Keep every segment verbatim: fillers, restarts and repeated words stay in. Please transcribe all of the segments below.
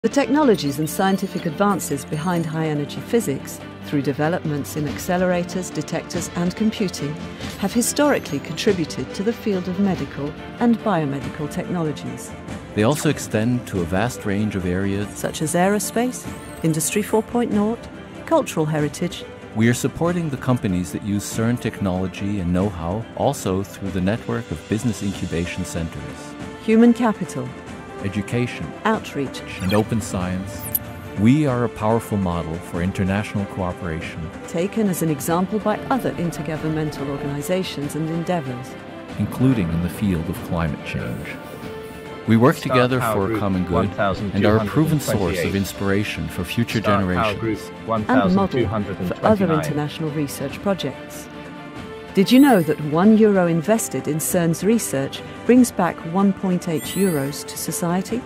The technologies and scientific advances behind high-energy physics, through developments in accelerators, detectors and computing, have historically contributed to the field of medical and biomedical technologies. They also extend to a vast range of areas such as aerospace, Industry four point oh, cultural heritage. We are supporting the companies that use CERN technology and know-how also through the network of business incubation centers, Human capital, education, outreach and open science. We are a powerful model for international cooperation, taken as an example by other intergovernmental organizations and endeavors, including in the field of climate change. We work together for a common good and are a proven source of inspiration for future generations and a model for other international research projects. Did you know that one euro invested in CERN's research brings back one point eight euros to society?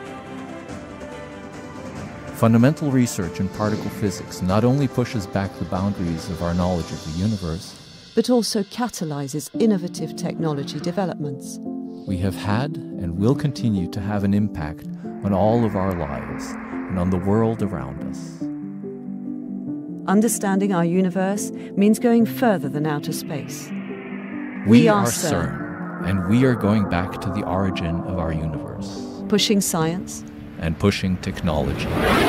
Fundamental research in particle physics not only pushes back the boundaries of our knowledge of the universe, but also catalyzes innovative technology developments. We have had and will continue to have an impact on all of our lives and on the world around us. Understanding our universe means going further than outer space. We, we are CERN, CERN, and we are going back to the origin of our universe. Pushing science and pushing technology.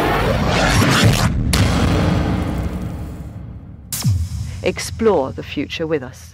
Explore the future with us.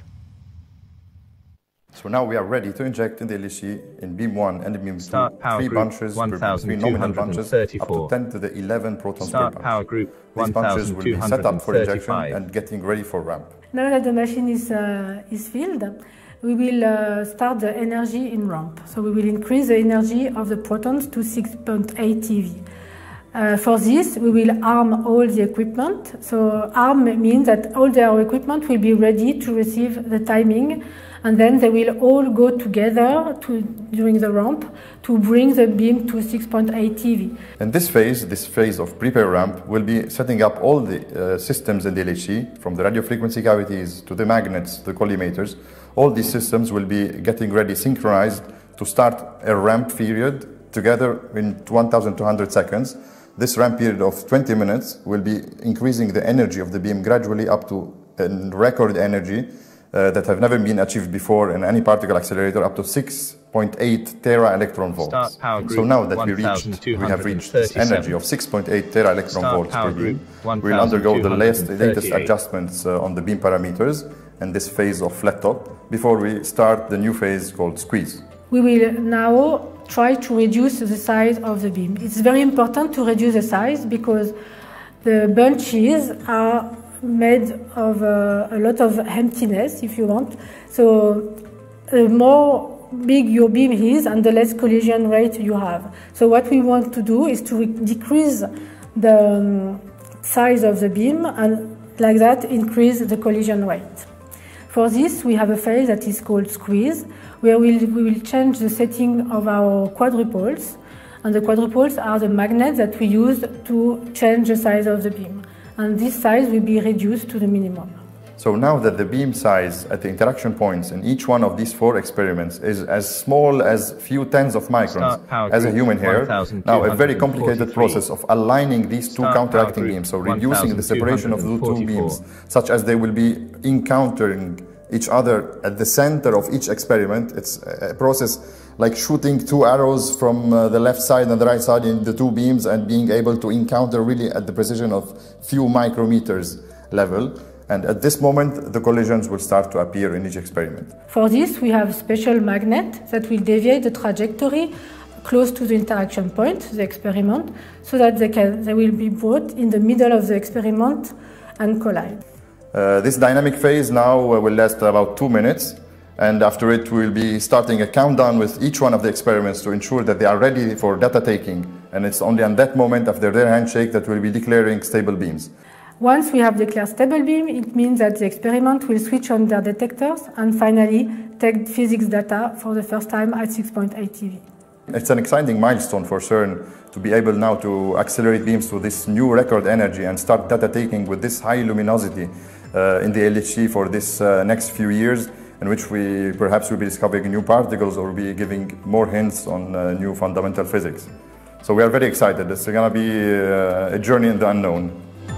So now we are ready to inject in the L H C in beam one and beam two, three bunches, three nominal bunches, up to ten to the eleven protons per bunch. Power group These bunches will be set up for injection and getting ready for ramp. Now that the machine is, uh, is filled, we will uh, start the energy in ramp. So we will increase the energy of the protons to six point eight TeV. Uh, for this, we will arm all the equipment. So arm means that all their equipment will be ready to receive the timing, and then they will all go together to, during the ramp to bring the beam to six point eight TeV. In this phase, this phase of prepare ramp, will be setting up all the uh, systems in the L H C, from the radio frequency cavities to the magnets, the collimators. All these systems will be getting ready, synchronized, to start a ramp period together in one thousand two hundred seconds. This ramp period of twenty minutes will be increasing the energy of the beam gradually up to a record energy uh, that have never been achieved before in any particle accelerator, up to six point eight tera electron volts. So now that we reached, we have reached this energy of six point eight tera electron volts per beam, we will undergo the latest, latest adjustments uh, on the beam parameters in this phase of flat top before we start the new phase called squeeze. We will now try to reduce the size of the beam. It's very important to reduce the size because the bunches are made of uh, a lot of emptiness, if you want. So the more big your beam is and the less collision rate you have. So what we want to do is to decrease the um, size of the beam and like that increase the collision rate. For this, we have a phase that is called squeeze, where we'll, we will change the setting of our quadrupoles. And the quadrupoles are the magnets that we use to change the size of the beam. And this size will be reduced to the minimum. So now that the beam size at the interaction points in each one of these four experiments is as small as few tens of microns as a human hair, now a very complicated process of aligning these two counteracting beams, so reducing the separation of the two beams, such as they will be encountering each other at the center of each experiment. It's a process like shooting two arrows from uh, the left side and the right side in the two beams and being able to encounter really at the precision of few micrometers level. And at this moment, the collisions will start to appear in each experiment. For this, we have special magnets that will deviate the trajectory close to the interaction point, the experiment, so that they, can, they will be brought in the middle of the experiment and collide. Uh, this dynamic phase now uh, will last about two minutes. And after it, we will be starting a countdown with each one of the experiments to ensure that they are ready for data taking. And it's only at that moment, after their handshake, that we'll be declaring stable beams. Once we have declared stable beam, it means that the experiment will switch on their detectors and finally take physics data for the first time at six point eight TeV. It's an exciting milestone for CERN to be able now to accelerate beams to this new record energy and start data taking with this high luminosity uh, in the L H C for this uh, next few years, in which we perhaps will be discovering new particles or be giving more hints on uh, new fundamental physics. So we are very excited. It's going to be uh, a journey in the unknown.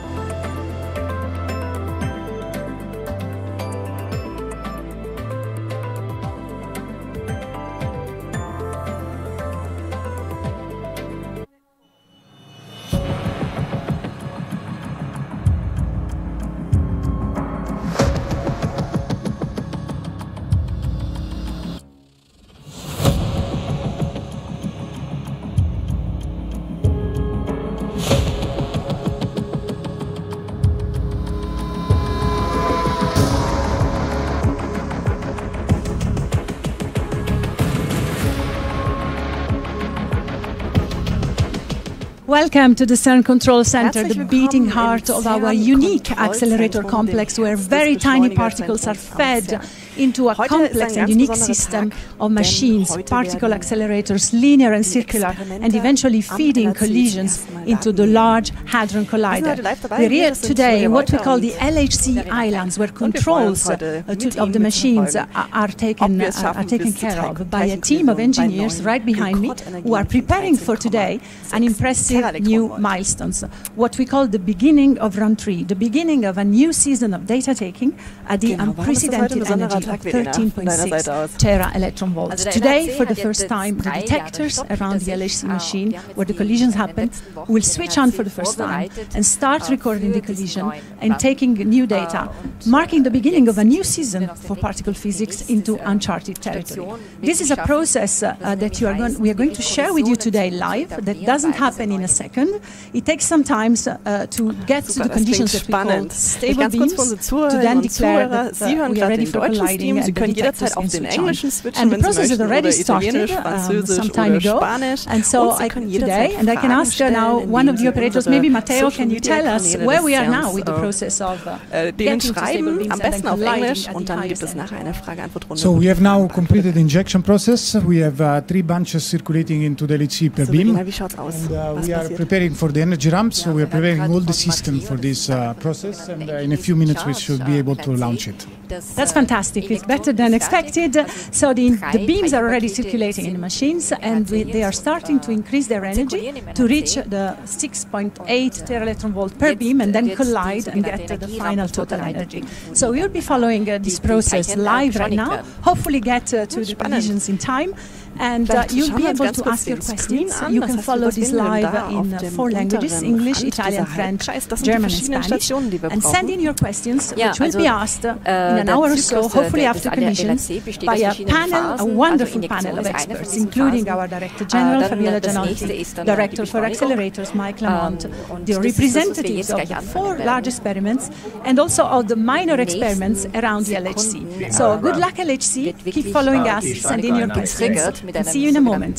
Welcome to the CERN Control Center, the beating heart of our unique accelerator complex, where very tiny particles are fed into a complex and unique system of machines, particle accelerators, linear and circular, and eventually feeding collisions into the Large Hadron Collider. We're here today in what we call the L H C islands, where controls uh, to, of the machines are, are, taken, uh, are taken care of by a team of engineers right behind me who are preparing for today an impressive new milestones, what we call the beginning of run three, the beginning of a new season of data taking at the unprecedented energy of thirteen point six tera electron volts. Today, for the first time, the detectors around the L H C machine where the collisions happen will switch on for the first time and start recording the collision and taking new data, marking the beginning of a new season for particle physics into uncharted territory. This is a process uh, uh, that you are going, we are going to share with you today live. That doesn't happen in a second. It takes some time uh, to get to the conditions that we call stable beams, to then declare that uh, we are ready for colliding. Sie können jederzeit auf den Englischen switchen, and wenn the process Sie möchten, has already oder started Italienisch, Französisch um, some time oder ago. Spanisch. And so I, today, and I can ask uh, now one of the operators, maybe Matteo, can you tell us where we are now with the process of uh, denen schreiben, am besten auf Englisch, und dann gibt es nachher eine Frage-Antwort-Runde. So we have now completed the injection process. We have uh, three bunches circulating into the L H C per beam. Wie schaut's aus? And uh, we are preparing for the energy ramp, so we are preparing all the system for this uh, process, and uh, in a few minutes we should be able to launch it. That's fantastic. It's better than expected. So the, the beams are already circulating in the machines, and we, they are starting to increase their energy to reach the six point eight tera electron volt per beam and then collide and get uh, the final total energy. So we'll be following uh, this process live right now, hopefully get uh, to the collisions in time. And uh, you'll be able to ask your questions. You can follow this live in uh, four languages: English, Italian, French, German, and Spanish. And send in your questions, which will be asked uh, in an hour or so, hopefully after collisions, by a panel, a wonderful panel of experts, including our Director General, Fabiola Gianotti, Director for Accelerators, Mike Lamont, the representatives of the four large experiments, and also of the minor experiments around the L H C. So good luck, L H C. Keep following us. Send in your questions. And see you in a moment.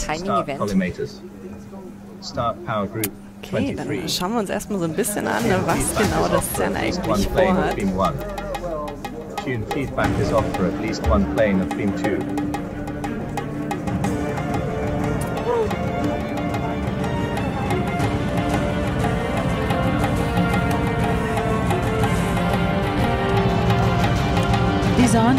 Okay, dann schauen wir uns erstmal so ein bisschen an, was genau das CERN eigentlich vorhat. Tune feedback is off for at least one plane of beam two. This on.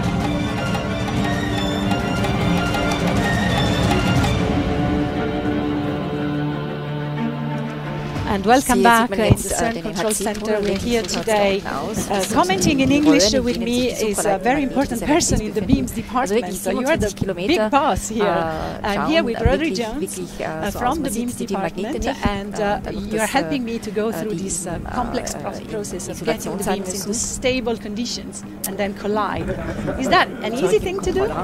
And welcome back uh, in the CERN Control Center. We're here today. Uh, commenting in English with me is a very important person in the beams department. So you are the big boss here. I'm here with Rodri Jones uh, from the beams department, and uh, you are helping me to go through this uh, complex process of getting the beams into stable conditions and then collide. Is that an easy thing to do?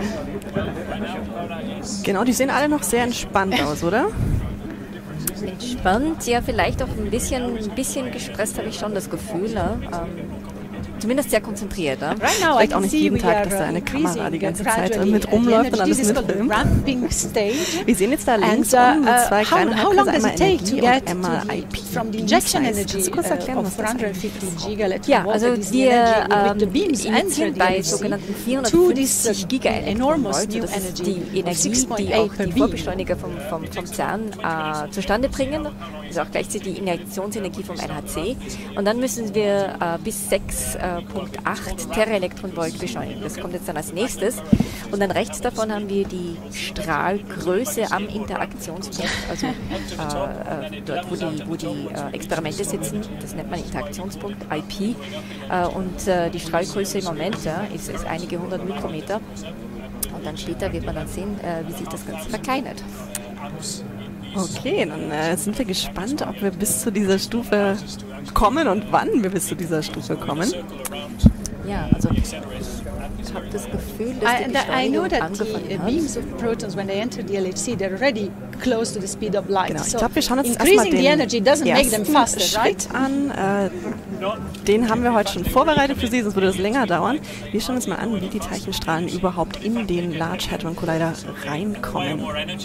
Genau, die sehen alle noch sehr entspannt aus, oder? Entspannt, ja, vielleicht auch ein bisschen, ein bisschen gestresst, habe ich schon das Gefühl. Ne? Ähm, zumindest sehr konzentriert. Ne? Right now, vielleicht auch nicht jeden Tag, dass da eine Kamera die ganze Zeit mit rumläuft und alles mitfilmt. Wir sehen jetzt da links unten so zwei kleine Halbkreise, einmal Energie und einmal I P. Kannst du kurz erklären, was das ist? Ja, also wir ähm, initiieren bei sogenannten vierhundertfünfzig Gigaelectronvolt. Das ist die Energie, die auch die Vorbeschleuniger vom, vom, vom CERN äh, zustande bringen. Das ist auch gleichzeitig die Injektionsenergie vom L H C. Und dann müssen wir äh, bis sechs äh, Punkt acht Teraelektronvolt beschleunigen. Das kommt jetzt dann als nächstes. Und dann rechts davon haben wir die Strahlgröße am Interaktionspunkt, also äh, äh, dort, wo die, wo die äh, Experimente sitzen. Das nennt man Interaktionspunkt, I P. Äh, und äh, die Strahlgröße im Moment ja, ist, ist einige hundert Mikrometer. Und dann später wird man dann sehen, äh, wie sich das Ganze verkleinert. Okay, dann äh, sind wir gespannt, ob wir bis zu dieser Stufe kommen und wann wir bis zu dieser Stufe kommen. Ja, also ich habe das Gefühl, dass die I, I know that angefangen the hat. beams of protons, when they enter the L H C, they're already close to the speed of light. Genau, ich so glaube, wir schauen uns erstmal den the energy doesn't make them faster, Schritt right? an. Äh, den haben wir heute schon vorbereitet für Sie, sonst würde das länger dauern. Wir schauen uns mal an, wie die Teilchenstrahlen überhaupt in den Large Hadron Collider reinkommen.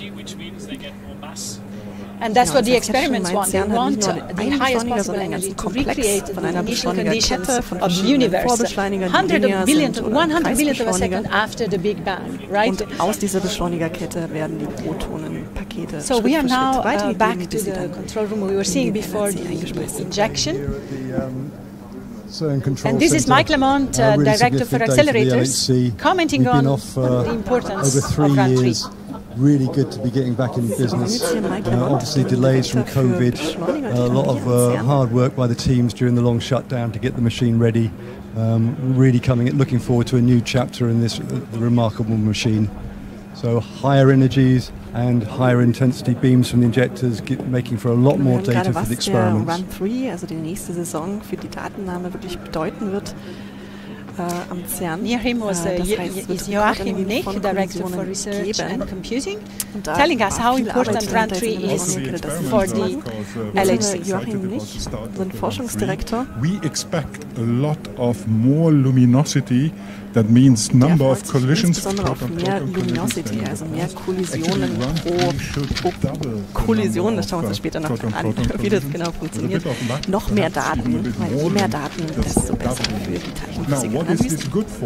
And that's Genau, what the experiments want. They CERN hat want nicht nur the einen highest Beschleuniger, possible sondern einen energy ganzen to Komplex recreate von the einer initial Beschleunigerkette conditions von of the verschiedenen universe. Vorbeschleunigern, die Hundred linear of billionth, sind oder one hundred billionth of a Kreisbeschleuniger. second after the Big Bang, right? Und aus dieser Beschleunigerkette werden die Protonenpakete So Schritt we are für Schritt now uh, weitergegeben, back to bis sie the dann control room we were seeing before the injection. And this is Mike Lamont, uh, Director for Accelerators, commenting on off, uh, the importance over three of round three. years. Really good to be getting back in business. Uh, obviously delays from COVID, a lot of uh, hard work by the teams during the long shutdown to get the machine ready. Um, really coming, looking forward to a new chapter in this uh, remarkable machine. So higher energies and higher intensity beams from the injectors, get, making for a lot more data for the experiments. Run three, also die nächste Saison für die Datennahme wirklich bedeuten wird. Uh, am CERN. Near him was uh, das heißt, is Joachim Nich, Director for Research and Computing, telling us how important round three is for the L H C. Joachim Nich, unser Forschungsdirektor. We expect a lot of more luminosity. That means number of collisions. Insbesondere auf mehr Luminosity, also mehr Kollisionen pro, pro Kollision. Das schauen wir uns später noch an, wie das genau funktioniert. Noch mehr Daten, weil je mehr Daten, desto besser für die Teilchenphysik.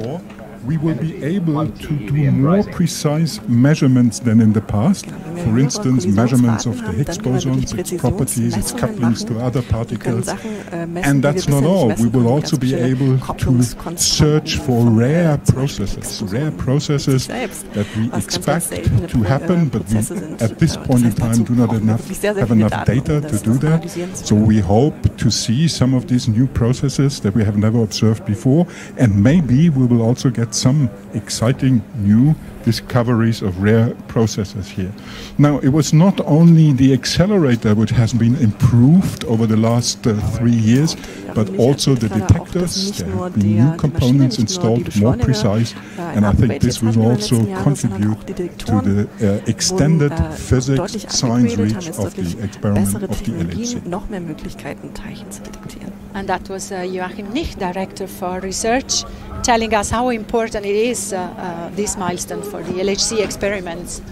We will be able to do more precise measurements than in the past. For instance, measurements of the Higgs bosons, its properties, its couplings to other particles. And that's not all. We will also be able to search for rare processes, rare processes that we expect to happen, but we at this point in time do not enough, have enough data to do that. So we hope to see some of these new processes that we have never observed before, and maybe we will also get some exciting new discoveries of rare processes here. Now, it was not only the accelerator which has been improved over the last uh, three years, but also the detectors. There have been new components installed, more precise, and I think this will also contribute to the uh, extended physics science reach of the experiment of the L H C. Noch mehr Möglichkeiten, Teilchen zu detektieren. And that was uh, Joachim Nich, Director for Research, telling us how important it is, uh, uh, this milestone for the L H C experiments.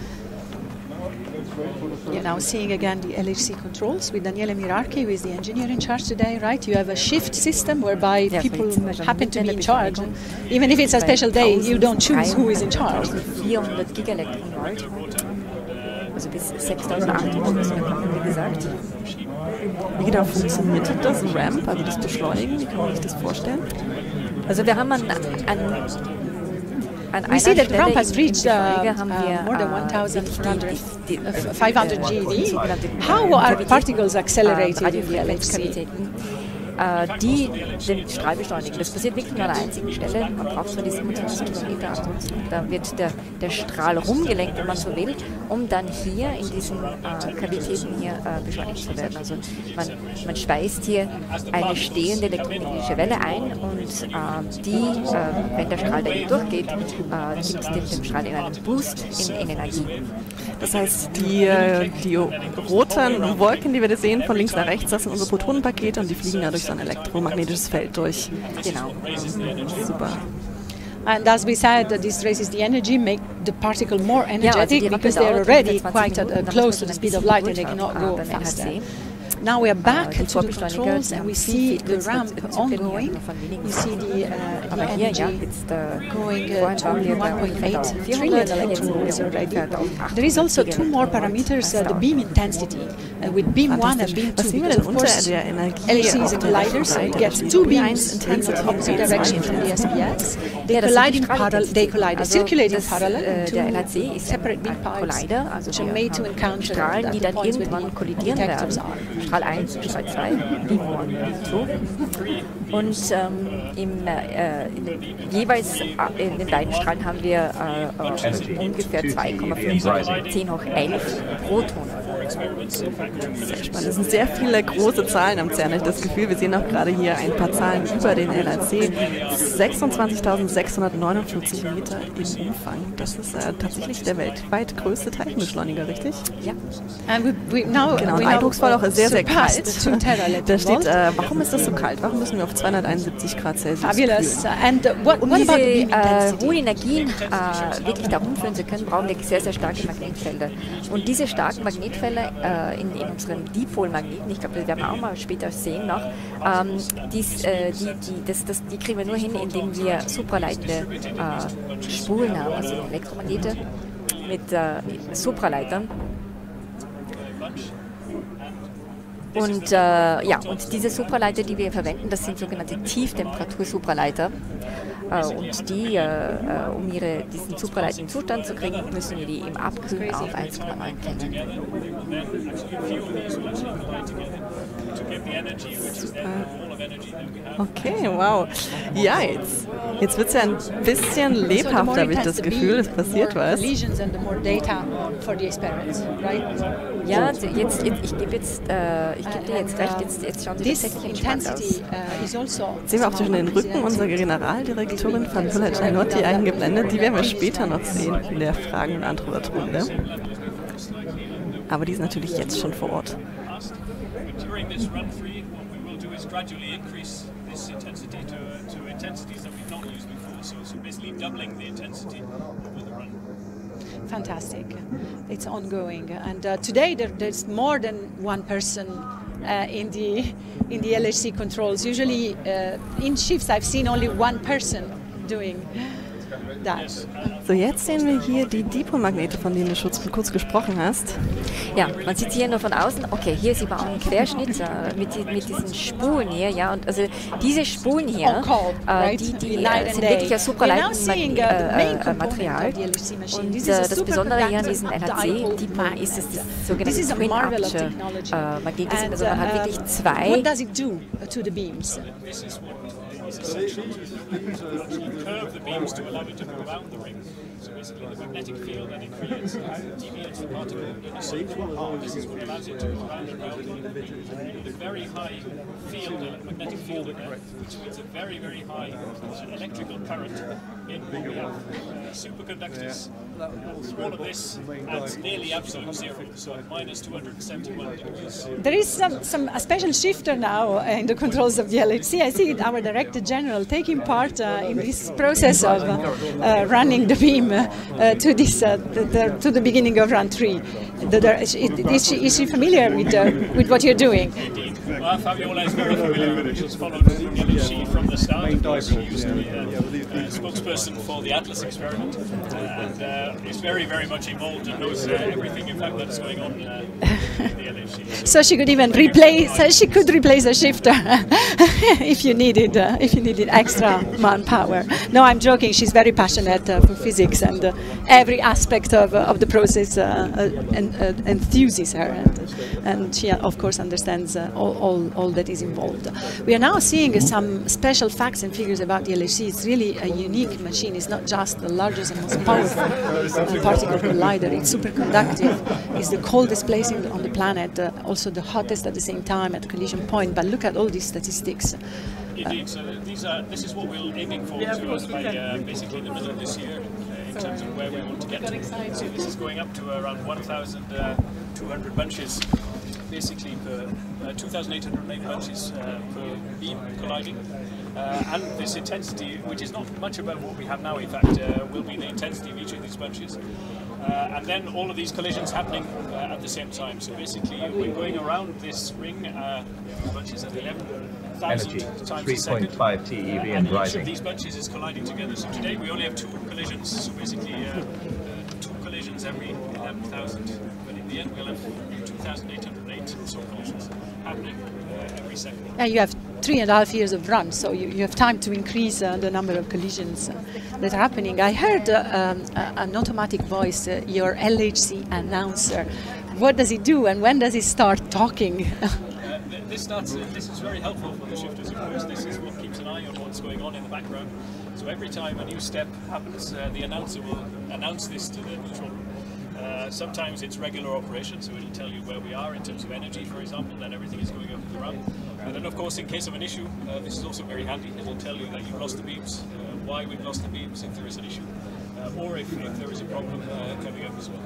You're now seeing again the L H C controls with Daniele Mirarchi, who is the engineer in charge today, right? You have a shift system whereby yeah, people happen to be in charge. Even if it's a special day, you don't choose who is in charge. vierhundert Gigaelektronvolt, also bis sechstausendachthundert müssen wir kommen, wie gesagt. Wie genau funktioniert das Ramp, also das Beschleunigen? Wie kann man sich das vorstellen? Also wir haben an, an, an We see that the ramp has im, reached im uh, haben uh, wir, more than uh, one thousand five hundred G eV. How are particles accelerated in the L H C? Die den Strahl beschleunigen. Das passiert wirklich nur an einer einzigen Stelle. Man braucht so diesen Interaktionspunkt. Da wird der, der Strahl rumgelenkt, wenn man so will, um dann hier in diesen äh, Kavitäten hier äh, beschleunigt zu werden. Also man, man speist hier eine stehende elektromagnetische Welle ein und äh, die, äh, wenn der Strahl da durchgeht, äh, gibt dem, dem Strahl in einen Boost in, in Energie. Das heißt, die, die roten Wolken, die wir da sehen, von links nach rechts, das sind unsere Protonenpakete und die fliegen ja durch so ein elektromagnetisches Feld durch. Genau. Super. And as we said, that this raises the energy, make the particle more energetic, ja, also because they are already quite uh, close to the speed of light and they cannot go faster. Now we are back to the controls and we see the ramp ongoing. You see the, uh, the energy going uh, to one point eight trillion electronvolts already. There is also two more parameters, uh, the beam intensity. Uh, with beam one and beam two, because of course L H C is a collider, so it gets two beams in the opposite direction from the S P X. They collide in parallel, they collide circulating parallel into separate beam pipes, which are made to encounter Strahlen, die dann irgendwann kollidieren werden. Strahl eins, Strahl zwei, Beam eins, Beam zwei. Und ähm, im, äh, in, jeweils äh, in den beiden Strahlen haben wir äh, äh, ungefähr zwei Komma fünf, zehn hoch elf Protonen. Sehr spannend. Das sind sehr viele große Zahlen am CERN, habe ich das Gefühl. Wir sehen auch gerade hier ein paar Zahlen über den L H C. sechsundzwanzigtausendsechshundertneunundfünfzig Meter im Umfang. Das ist äh, tatsächlich der weltweit größte Teilchenbeschleuniger, richtig? Ja. And we, we now, genau, und eindrucksvoll auch sehr, sehr kalt. Da steht, äh, warum ist das so kalt? Warum müssen wir auf zweihunderteinundsiebzig Grad Celsius Fabulous. And what, um what diese about the beam äh, intensity? hohen Energien äh, wirklich da rumführen zu können, brauchen wir sehr, sehr starke Magnetfelder. Und diese starken Magnetfelder äh, in, in unseren Dipolmagneten, ich glaube, das werden wir auch mal später sehen noch, ähm, dies, äh, die, die, das, das, die kriegen wir nur hin, indem wir supraleitende äh, Spulen haben, also Elektromagnete mit äh, Supraleitern. Und, äh, ja, und diese Supraleiter, die wir verwenden, das sind sogenannte Tieftemperatur-Supraleiter. Äh, und die, äh, äh, um ihre, diesen supraleitenden Zustand zu kriegen, müssen wir die eben abkühlen auf eins Komma neun Kelvin. Okay, wow. Ja, jetzt, jetzt wird es ja ein bisschen lebhafter, habe ich das Gefühl, es passiert was. Ja, jetzt, jetzt, ich gebe jetzt, äh, ich gebe dir jetzt recht, jetzt, jetzt schauen Sie tatsächlich entspannt aus. Sehen wir auch zwischen den Rücken unserer Generaldirektorin Fabiola Gianotti eingeblendet, die werden wir später noch sehen in der Fragen- und Antwortrunde. Aber die ist natürlich jetzt schon vor Ort. Gradually increase this intensity to, uh, to intensities that we've not used before, so, so basically doubling the intensity over the run. Fantastic. It's ongoing, and uh, today there, there's more than one person uh, in the in the L H C controls. Usually uh, in shifts I've seen only one person doing that. So, jetzt sehen wir hier die Dipolmagnete, von denen du schon kurz gesprochen hast. Ja, man sieht sie hier nur von außen. Okay, hier sieht man auch einen Querschnitt äh, mit, die, mit diesen Spulen hier. Ja, und also diese Spulen hier, äh, die, die äh, sind wirklich aus supraleitendem äh, äh, Material. Und äh, das Besondere hier an diesen L H C-Dipolen ist, dass das sogenannte Twin-Arch-Magnete sind. Also man hat wirklich zwei. What does it do to the beams? Curve the beams to allow it to move out the ring. So basically the magnetic field that it creates deviates the particle in a certain part. This is what allows it to move out and around with a very high field, a magnetic field in there, which means a very, very high uh, electrical current in what we have uh, superconductors. All of this at nearly absolute zero, so at minus two hundred seventy-one degrees. There is some, some a special shifter now in the controls of the L H C. I see our Director General taking part uh, in this process of uh, uh, running the beam uh, uh, to this uh, the, the, to the beginning of run three. The, the, is, she, is she familiar with uh, with what you're doing? Indeed. Well, Fabiola is very familiar with it. She's followed the L H C from the start. Of course, she used to be a, a spokesperson for the Atlas experiment, uh, and uh, is very, very much involved and knows uh, everything, in fact, that's going on uh, in the L H C. So she could even replace. Uh, she could replace a shifter if you needed uh, if you needed extra manpower. No, I'm joking. She's very passionate uh, for physics, and uh, every aspect of uh, of the process uh, uh, and, uh, enthuses her, and, and she of course understands uh, all, all all that is involved. We are now seeing uh, some special facts and figures about the L H C. It's really a unique machine. It's not just the largest and most powerful uh, particle collider. It's superconductive. It's the coldest place in, on the planet, uh, also the hottest at the same time at collision point. But look at all these statistics. Indeed. So these are this is what we're aiming for to us by uh, basically the middle of this year uh, in terms of where we want to get to. So this is going up to around one thousand two hundred bunches, basically per uh, two thousand eight hundred eight bunches uh, per beam colliding. Uh, and this intensity, which is not much about what we have now, in fact, uh, will be the intensity of each of these bunches. Uh, and then all of these collisions happening uh, at the same time. So basically, we're going around this ring, uh, bunches at eleven thousand times a second. three point five T E V uh, and, and rising. each of these bunches is colliding together. So today we only have two collisions. So basically, uh, uh, two collisions every eleven thousand. But in the end, we'll have two thousand eight hundred eight or so collisions happening uh, every second. And you have three and a half years of run, so you, you have time to increase uh, the number of collisions uh, that are happening. I heard uh, um, uh, an automatic voice, uh, your L H C announcer. What does it do and when does it start talking? uh, this, starts, uh, this is very helpful for the shifters, of course. This is what keeps an eye on what's going on in the background. So every time a new step happens, uh, the announcer will announce this to the control room. Uh, sometimes it's regular operation, so it'll tell you where we are in terms of energy, for example, that everything is going up the ramp. And then, of course, in case of an issue, uh, this is also very handy. It'll tell you that you've lost the beams, uh, why we've lost the beams if there is an issue, uh, or if, if there is a problem uh, coming up as well.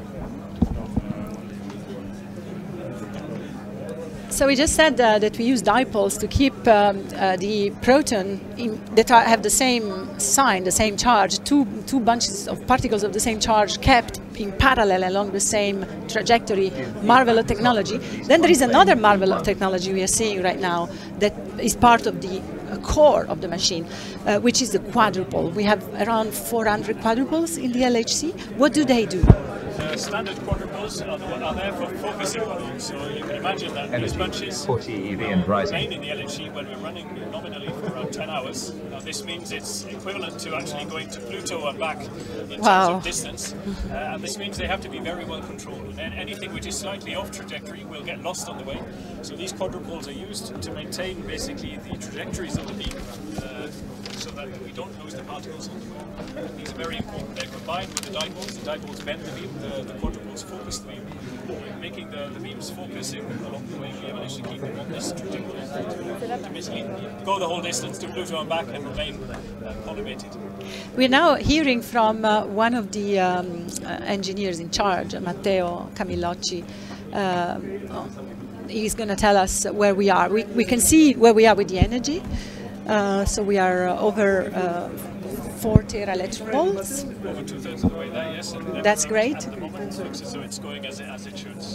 So we just said uh, that we use dipoles to keep um, uh, the proton in, that are, have the same sign, the same charge, two, two bunches of particles of the same charge kept in parallel along the same trajectory, marvel of technology. Then there is another marvel of technology we are seeing right now that is part of the uh, core of the machine, uh, which is the quadruple. We have around four hundred quadruples in the L H C. What do they do? Uh, standard quadruples are, the, are there for focusing volume, so you can imagine that Energy, these bunches forty E V and rising. remain in the L H C when we're running nominally for around ten hours. Now this means it's equivalent to actually going to Pluto and back in Wow. terms of distance, uh, and this means they have to be very well controlled, and anything which is slightly off trajectory will get lost on the way. So these quadruples are used to maintain basically the trajectories of the beam, uh, so that we don't lose the particles on the way. These are very important. They're combined with the dipoles. The dipoles bend the beam, the, the quadruples focus the beam. Making the, the beams focusing along the way, we managed to keep them on this trajectory to basically go the whole distance to Pluto and back and remain uh, collimated. We're now hearing from uh, one of the um, uh, engineers in charge, Matteo Camillocci. Um, oh, he's going to tell us where we are. We, we can see where we are with the energy. Uh, so we are uh, over uh, forty electronvolts. Over two-thirds of the way there, yes. And that's great. At the moment, so it's going as it, as it should.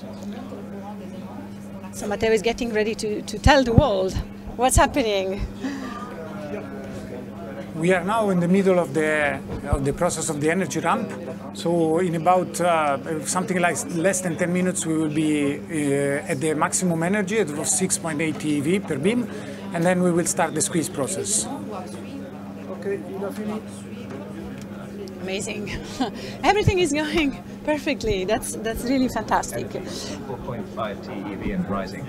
So Matteo is getting ready to, to tell the world what's happening. We are now in the middle of the of the process of the energy ramp. So in about uh, something like less than ten minutes, we will be uh, at the maximum energy at six point eight T E V per beam, and then we will start the squeeze process. Okay, Amazing. Everything is going perfectly. That's that's really fantastic. four point five T E V and rising.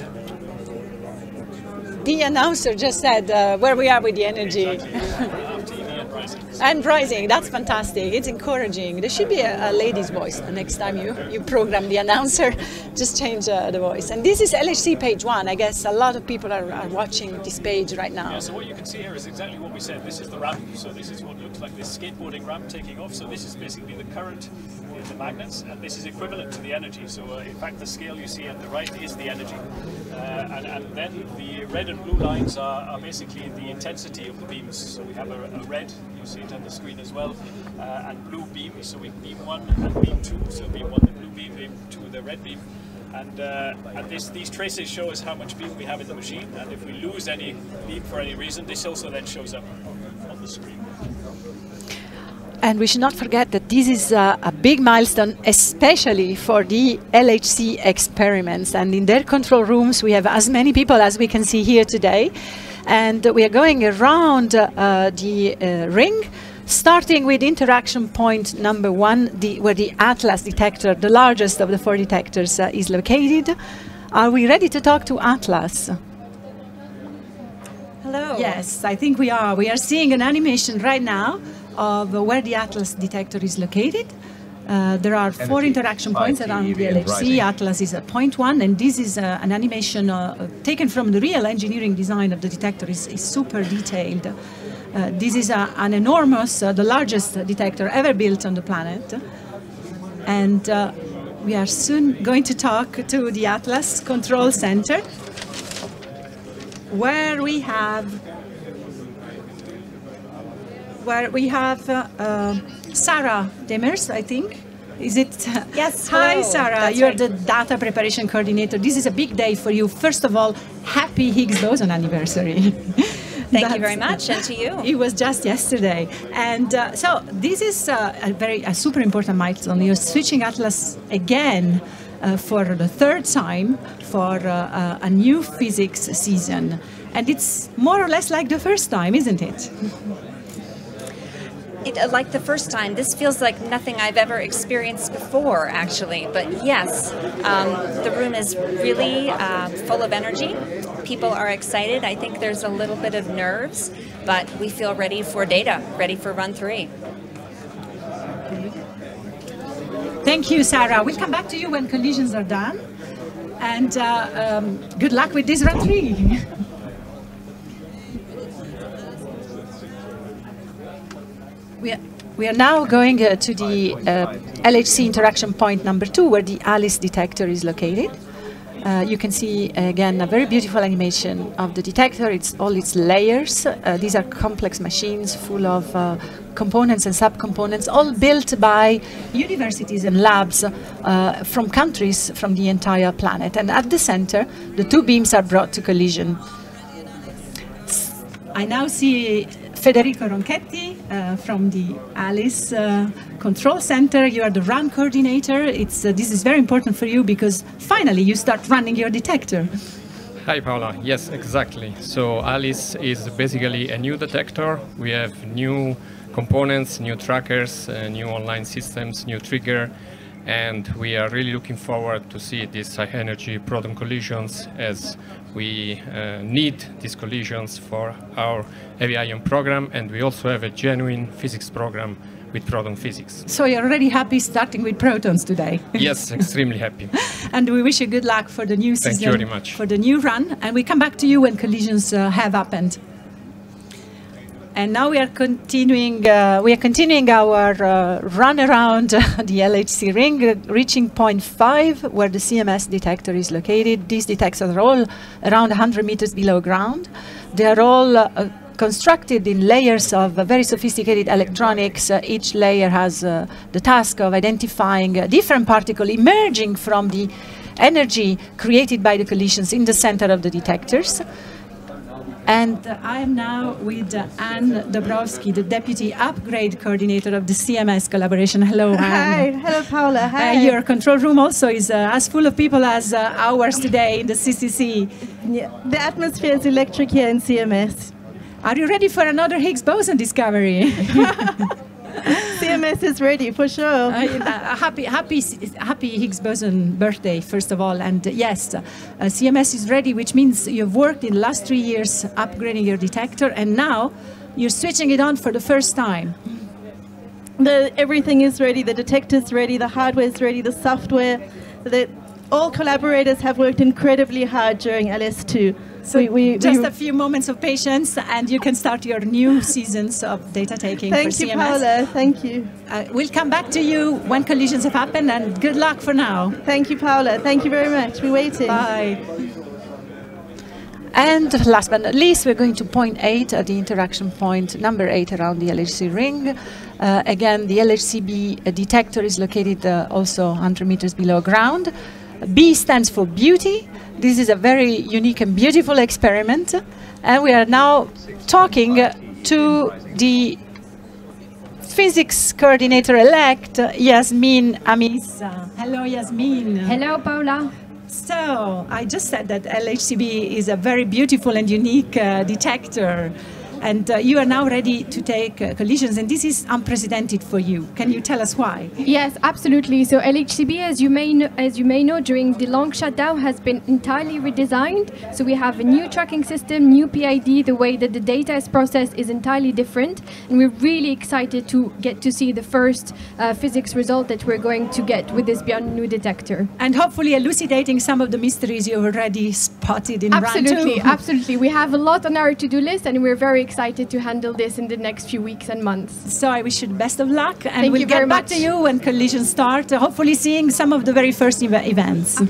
The announcer just said uh, where we are with the energy. And rising, that's fantastic. It's encouraging. There should be a, a lady's voice the next time you, you program the announcer. Just change uh, the voice. And this is L H C page one. I guess a lot of people are, are watching this page right now. Yeah, so what you can see here is exactly what we said. This is the ramp. So this is what looks like this skateboarding ramp taking off. So this is basically the current in the magnets, and this is equivalent to the energy. So uh, in fact, the scale you see at the right is the energy. Uh, and, and then the red and blue lines are, are basically the intensity of the beams. So we have a, a red, you see it on the screen as well, uh, and blue beam. So we beam one and beam two. So beam one, the blue beam, beam two, the red beam. And, uh, and this, these traces show us how much beam we have in the machine. And if we lose any beam for any reason, this also then shows up on, on the screen. And we should not forget that this is uh, a big milestone, especially for the L H C experiments. And in their control rooms, we have as many people as we can see here today. And we are going around uh, the uh, ring, starting with interaction point number one, the, where the Atlas detector, the largest of the four detectors, uh, is located. Are we ready to talk to Atlas? Hello. Yes, I think we are. We are seeing an animation right now of where the Atlas detector is located. Uh, there are Energy. four interaction points around the L H C. Atlas is a point one, and this is uh, an animation uh, taken from the real engineering design of the detector. It's, it's super detailed. Uh, this is a, an enormous, uh, the largest detector ever built on the planet. And uh, we are soon going to talk to the Atlas Control Center, where we have where we have uh, uh, Sarah Demers, I think. Is it? Uh, yes. Hi, hello. Sarah. That's You're right. the data preparation coordinator. This is a big day for you. First of all, happy Higgs boson anniversary. Thank you very much, and to you. It was just yesterday, and uh, so this is uh, a very a super important milestone. You're switching Atlas again uh, for the third time for uh, uh, a new physics season, and it's more or less like the first time, isn't it? It, uh, like the first time, this feels like nothing I've ever experienced before, actually. But yes, um, the room is really uh, full of energy. People are excited. I think there's a little bit of nerves, but we feel ready for data, ready for run three. Thank you, Sarah. We'll come back to you when collisions are done. And uh, um, good luck with this run three. We are, we are now going uh, to the uh, L H C interaction point number two, where the ALICE detector is located. Uh, you can see, again, a very beautiful animation of the detector. It's all its layers. Uh, these are complex machines full of uh, components and subcomponents, all built by universities and labs uh, from countries from the entire planet. And at the center, the two beams are brought to collision. I now see Federico Ronchetti uh, from the ALICE uh, Control Center. You are the run coordinator. It's, uh, this is very important for you because finally you start running your detector. Hi, Paola. Yes, exactly. So ALICE is basically a new detector. We have new components, new trackers, uh, new online systems, new trigger, and we are really looking forward to see these high-energy proton collisions, as we uh, need these collisions for our heavy ion program, and we also have a genuine physics program with proton physics. So you're already happy starting with protons today? Yes, extremely happy. And we wish you good luck for the new Thank season, you very much. for the new run, and we come back to you when collisions uh, have happened. And now we are continuing. Uh, we are continuing our uh, run around uh, the L H C ring, uh, reaching point five, where the C M S detector is located. These detectors are all around one hundred meters below ground. They are all uh, constructed in layers of uh, very sophisticated electronics. Uh, each layer has uh, the task of identifying a different particle emerging from the energy created by the collisions in the center of the detectors. And uh, I am now with uh, Anne Dabrowski, the Deputy Upgrade Coordinator of the C M S collaboration. Hello, Anne. Hi, hello, Paola. Hi. Uh, your control room also is uh, as full of people as uh, ours today in the C C C. Yeah, the atmosphere is electric here in C M S. Are you ready for another Higgs boson discovery? C M S is ready, for sure. Uh, uh, happy, happy, happy Higgs boson birthday, first of all. And uh, yes, uh, C M S is ready, which means you've worked in the last three years upgrading your detector, and now you're switching it on for the first time. The, everything is ready. The detector's ready. The hardware is ready. The software. The, all collaborators have worked incredibly hard during L S two. So we, we, just we, a few moments of patience, and you can start your new seasons of data taking Thank for you, C M S. Paola. Thank you. Uh, we'll come back to you when collisions have happened, and good luck for now. Thank you, Paola. Thank you very much. We're waiting. Bye. And last but not least, we're going to point eight at the interaction point number eight around the L H C ring. Uh, again, the L H C B detector is located uh, also one hundred meters below ground. B stands for beauty. This is a very unique and beautiful experiment. And we are now talking to the physics coordinator-elect, Yasmin Amisa. Hello, Yasmin. Hello, Paola. So, I just said that L H C B is a very beautiful and unique uh, detector. And uh, you are now ready to take uh, collisions, and this is unprecedented for you. Can you tell us why? Yes, absolutely. So L H C B, as you may know, as you may know, during the long shutdown, has been entirely redesigned. So we have a new tracking system, new P I D. The way that the data is processed is entirely different, and we're really excited to get to see the first uh, physics result that we're going to get with this brand new detector. And hopefully elucidating some of the mysteries you've already spotted in absolutely, round two. Absolutely. We have a lot on our to-do list, and we're very excited to handle this in the next few weeks and months. So I wish you the best of luck, and Thank we'll you get very back much. to you when collisions start, uh, hopefully seeing some of the very first ev events.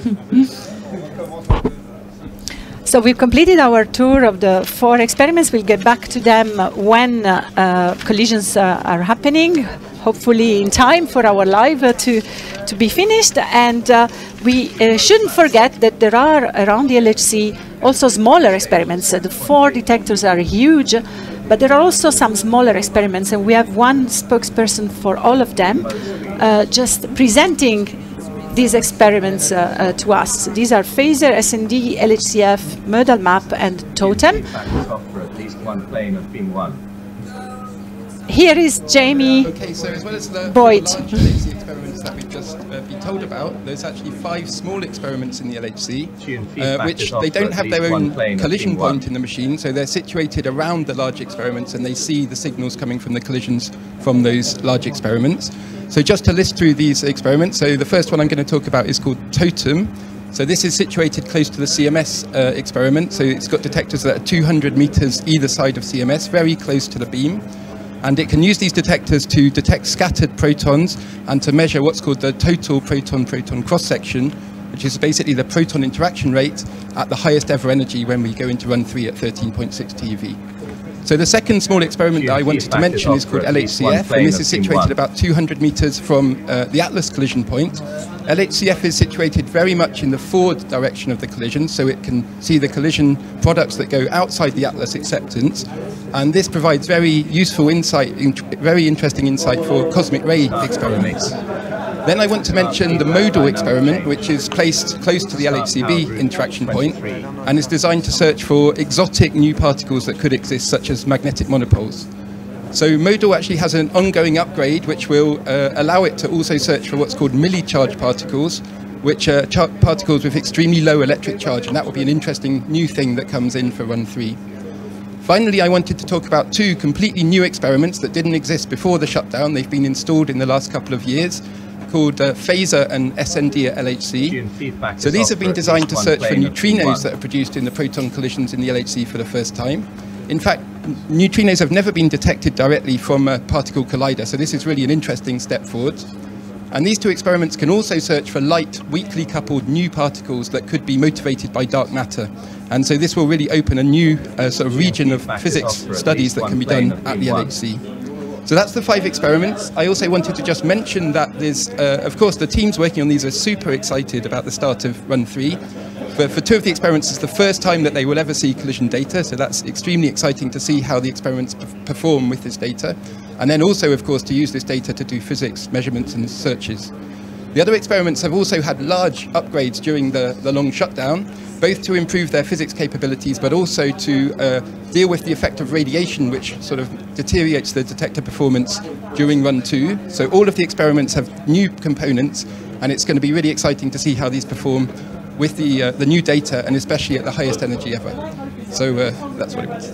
So we've completed our tour of the four experiments. We'll get back to them when uh, uh, collisions uh, are happening. hopefully in time for our live uh, to, to be finished. And uh, we uh, shouldn't forget that there are around the L H C also smaller experiments. Uh, the four detectors are huge, but there are also some smaller experiments, and we have one spokesperson for all of them, uh, just presenting these experiments uh, uh, to us. These are Phaser, S N D, L H C F, modal map, and Totem. Here is Jamie okay, so as well as the, Boyd. the large L H C experiments that we've just uh, been told about, there's actually five small experiments in the L H C, uh, which they don't have their own collision point in the machine, so they're situated around the large experiments and they see the signals coming from the collisions from those large experiments. So just to list through these experiments, so the first one I'm going to talk about is called Totem. So this is situated close to the C M S uh, experiment, so it's got detectors that are two hundred meters either side of C M S, very close to the beam. And it can use these detectors to detect scattered protons and to measure what's called the total proton-proton cross-section, which is basically the proton interaction rate at the highest ever energy when we go into run three at thirteen point six TeV. So the second small experiment that I wanted to mention is called L H C F, and this is situated about two hundred meters from uh, the Atlas collision point. L H C F is situated very much in the forward direction of the collision, so it can see the collision products that go outside the Atlas acceptance, and this provides very useful insight, very interesting insight for cosmic ray experiments. Then I want to mention the modal experiment, which is placed close to the L H C B interaction point and is designed to search for exotic new particles that could exist, such as magnetic monopoles. So modal actually has an ongoing upgrade which will uh, allow it to also search for what's called milli-charge particles, which are char particles with extremely low electric charge, and that will be an interesting new thing that comes in for run three. Finally, I wanted to talk about two completely new experiments that didn't exist before the shutdown. They've been installed in the last couple of years, called uh, Phaser and S N D at L H C. So these have been designed to search for neutrinos that are produced in the proton collisions in the L H C for the first time. In fact, neutrinos have never been detected directly from a particle collider, so this is really an interesting step forward. And these two experiments can also search for light, weakly coupled new particles that could be motivated by dark matter. And so this will really open a new uh, sort of region of physics studies that can be done at the L H C. So that's the five experiments. I also wanted to just mention that there's, uh, of course, the teams working on these are super excited about the start of run three. But for two of the experiments, it's the first time that they will ever see collision data, so that's extremely exciting to see how the experiments perform with this data. And then also, of course, to use this data to do physics measurements and searches. The other experiments have also had large upgrades during the, the long shutdown, both to improve their physics capabilities, but also to uh, deal with the effect of radiation, which sort of deteriorates the detector performance during run two. So all of the experiments have new components, and it's going to be really exciting to see how these perform with the, uh, the new data, and especially at the highest energy ever. So uh, that's what it was.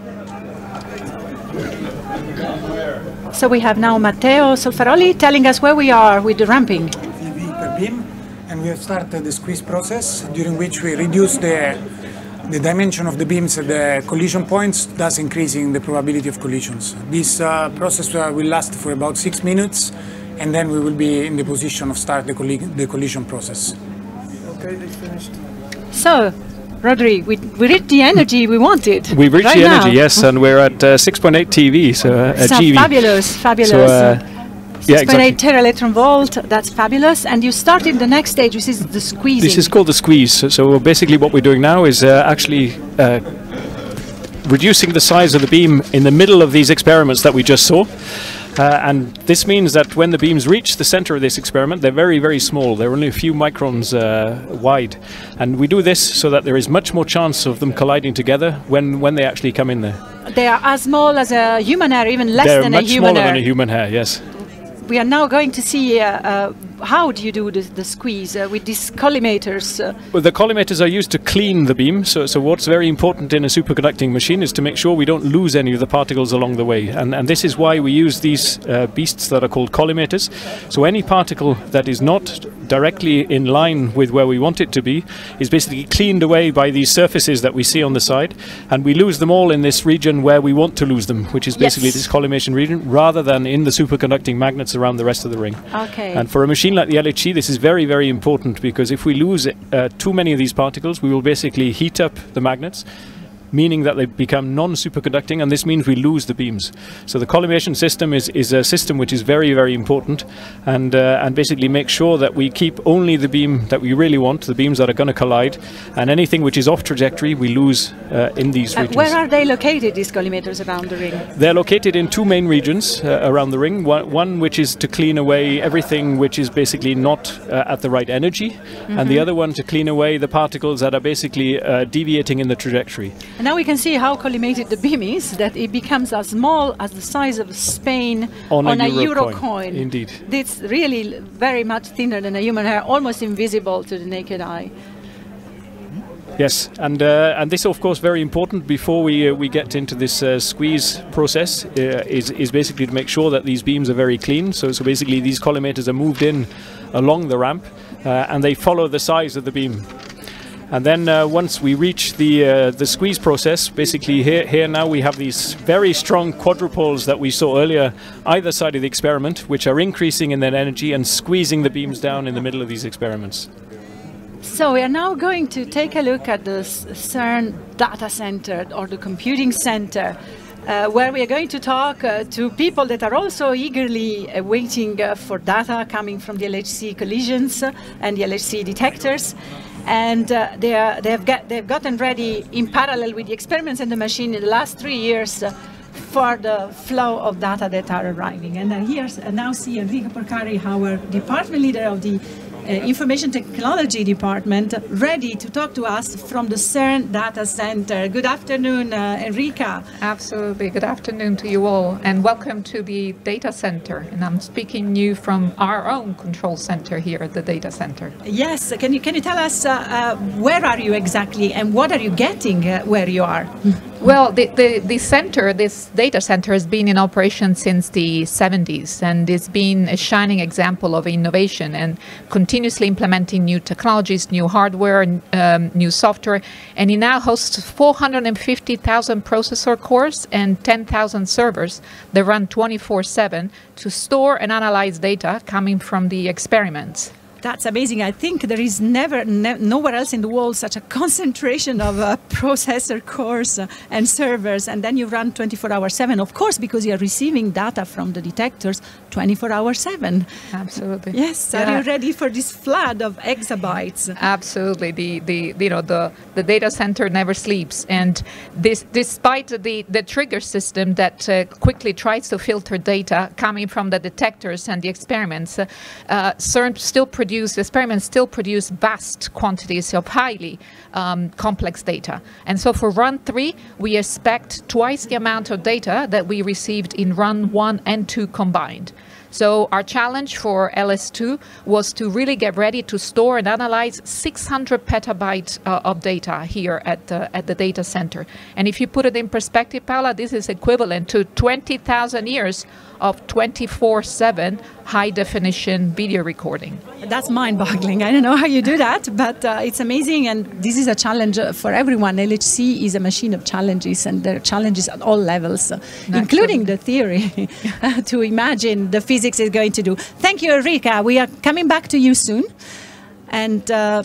So we have now Matteo Solfaroli telling us where we are with the ramping. TeV per beam, and we have started the squeeze process, during which we reduce the, the dimension of the beams at the collision points, thus increasing the probability of collisions. This uh, process uh, will last for about six minutes, and then we will be in the position of start the, colli the collision process. Okay, they finished. So, Rodri, we, we reached the energy we wanted. We reached right the now. energy, yes, and we're at uh, six point eight TeV, so uh, so G V. Fabulous, fabulous. So, uh, yeah, six point eight exactly. tera electron volt, that's fabulous. And you started the next stage, which is the squeezing. This is called the squeeze. So, so basically what we're doing now is uh, actually uh, reducing the size of the beam in the middle of these experiments that we just saw. Uh, and this means that when the beams reach the center of this experiment, they're very, very small. They're only a few microns uh, wide. And we do this so that there is much more chance of them colliding together when, when they actually come in there. They are as small as a human hair, even less they're than a human hair. They're much smaller than a human hair, yes. We are now going to see uh, uh, how do you do the, the squeeze uh, with these collimators? Uh. Well, the collimators are used to clean the beam. So, so what's very important in a superconducting machine is to make sure we don't lose any of the particles along the way. And, and this is why we use these uh, beasts that are called collimators. So any particle that is not directly in line with where we want it to be is basically cleaned away by these surfaces that we see on the side. And we lose them all in this region where we want to lose them, which is basically yes. this collimation region, rather than in the superconducting magnets around the rest of the ring. Okay. And for a machine like the L H C, this is very, very important, because if we lose uh, too many of these particles, we will basically heat up the magnets, meaning that they become non-superconducting, and this means we lose the beams. So the collimation system is, is a system which is very, very important, and, uh, and basically makes sure that we keep only the beam that we really want, the beams that are going to collide, and anything which is off trajectory we lose uh, in these regions. Uh, where are they located, these collimators around the ring? They're located in two main regions uh, around the ring. One, one which is to clean away everything which is basically not uh, at the right energy, mm-hmm. and the other one to clean away the particles that are basically uh, deviating in the trajectory. And now we can see how collimated the beam is, that it becomes as small as the size of Spain on, on a, a euro, euro coin. coin. Indeed. It's really very much thinner than a human hair, almost invisible to the naked eye. Yes, and uh, and this, of course, very important before we uh, we get into this uh, squeeze process uh, is is basically to make sure that these beams are very clean. So so basically these collimators are moved in along the ramp, uh, and they follow the size of the beam. And then uh, once we reach the uh, the squeeze process, basically here here now we have these very strong quadrupoles that we saw earlier either side of the experiment, which are increasing in their energy and squeezing the beams down in the middle of these experiments. So we are now going to take a look at the CERN data center, or the computing center, uh, where we are going to talk uh, to people that are also eagerly uh, waiting uh, for data coming from the L H C collisions uh, and the L H C detectors. And uh, they, are, they have get, they've gotten ready in parallel with the experiments and the machine in the last three years uh, for the flow of data that are arriving. And uh, here uh, now see Enrico Porcari, our department leader of the Uh, Information Technology Department, ready to talk to us from the CERN data center. Good afternoon, uh, Enrica. Absolutely. Good afternoon to you all, and welcome to the data center. And I'm speaking you from our own control center here at the data center. Yes. Can you can you tell us uh, uh, where are you exactly, and what are you getting uh, where you are? Well, the, the, the center, this data center, has been in operation since the seventies, and it's been a shining example of innovation and continuously implementing new technologies, new hardware, um, new software. And it now hosts four hundred fifty thousand processor cores and ten thousand servers that run twenty-four seven to store and analyze data coming from the experiments. That's amazing. I think there is never, ne nowhere else in the world such a concentration of uh, processor cores uh, and servers, and then you run twenty-four hour seven, of course, because you're receiving data from the detectors twenty-four hour seven. Absolutely. Yes. Yeah. Are you ready for this flood of exabytes? Absolutely. The the you know the the data center never sleeps, and this despite the the trigger system that uh, quickly tries to filter data coming from the detectors and the experiments, uh, uh, CERN still produces The experiments still produce vast quantities of highly um, complex data. And so for run three, we expect twice the amount of data that we received in run one and two combined. So our challenge for L S two was to really get ready to store and analyze six hundred petabytes uh, of data here at the, at the data center. And if you put it in perspective, Paola, this is equivalent to twenty thousand years of twenty-four seven high-definition video recording. That's mind-boggling. I don't know how you do that, but uh, it's amazing, and this is a challenge for everyone. L H C is a machine of challenges, and there are challenges at all levels, uh, including the theory, to imagine the physics is going to do. Thank you, Enrica. We are coming back to you soon. And uh,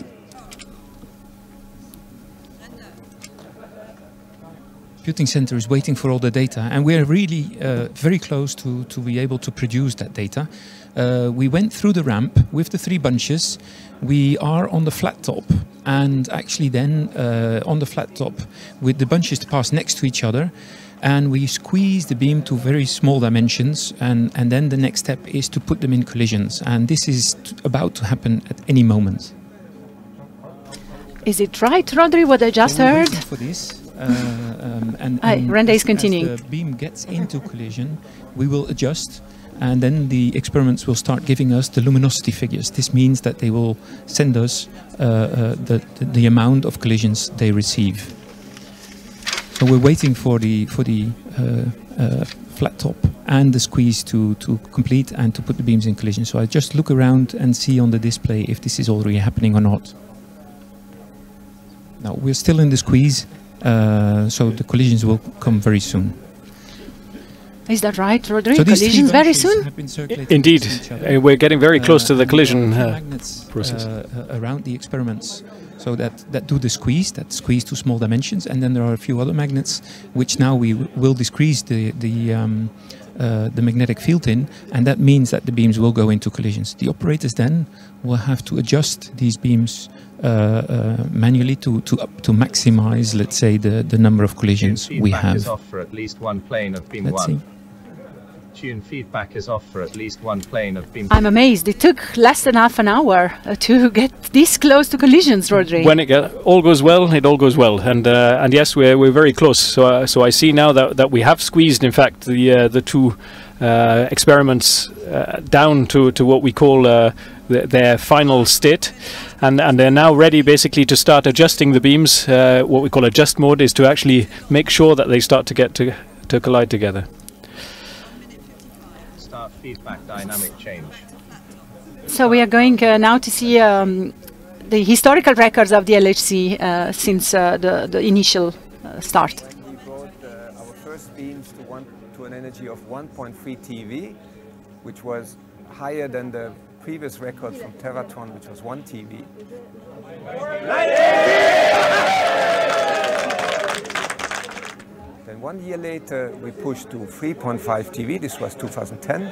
computing center is waiting for all the data, and we're really uh, very close to, to be able to produce that data. Uh, we went through the ramp with the three bunches. We are on the flat top, and actually then uh, on the flat top with the bunches passed next to each other, and we squeeze the beam to very small dimensions, and, and then the next step is to put them in collisions, and this is t about to happen at any moment. Is it right, Rodri, what I just so we're heard? for this. Uh, um, and, Aye, and Renda as, is continuing. As the beam gets into collision, we will adjust, and then the experiments will start giving us the luminosity figures. This means that they will send us uh, uh, the, the the amount of collisions they receive. So we're waiting for the for the uh, uh, flat top and the squeeze to to complete and to put the beams in collision. So I just look around and see on the display if this is already happening or not. Now we're still in the squeeze. Uh, so the collisions will come very soon. Is that right, Rodri? So collisions very soon? Indeed. Uh, we're getting very close uh, to the collision uh, magnets process. Uh, around the experiments. So that, that do the squeeze, that squeeze to small dimensions. And then there are a few other magnets which now we will decrease the, the, um, uh, the magnetic field in. And that means that the beams will go into collisions. The operators then will have to adjust these beams uh, uh, manually to to up to maximize, let's say, the the number of collisions we have. Is off for at least one plane of beam let's one. see. Tune feedback is off for at least one plane of beam. I'm amazed. It took less than half an hour uh, to get this close to collisions, Rodri. When it get, all goes well, it all goes well, and uh, and yes, we're we're very close. So uh, so I see now that that we have squeezed, in fact, the uh, the two uh, experiments uh, down to to what we call uh, th their final state, and and they're now ready basically to start adjusting the beams. Uh, what we call adjust mode is to actually make sure that they start to get to to collide together. Feedback dynamic change. So we are going uh, now to see um, the historical records of the L H C uh, since uh, the, the initial uh, start. We brought uh, our first beams to, one, to an energy of one point three T V, which was higher than the previous record from Tevatron, which was one T V. Then one year later, we pushed to three point five T V. This was two thousand ten.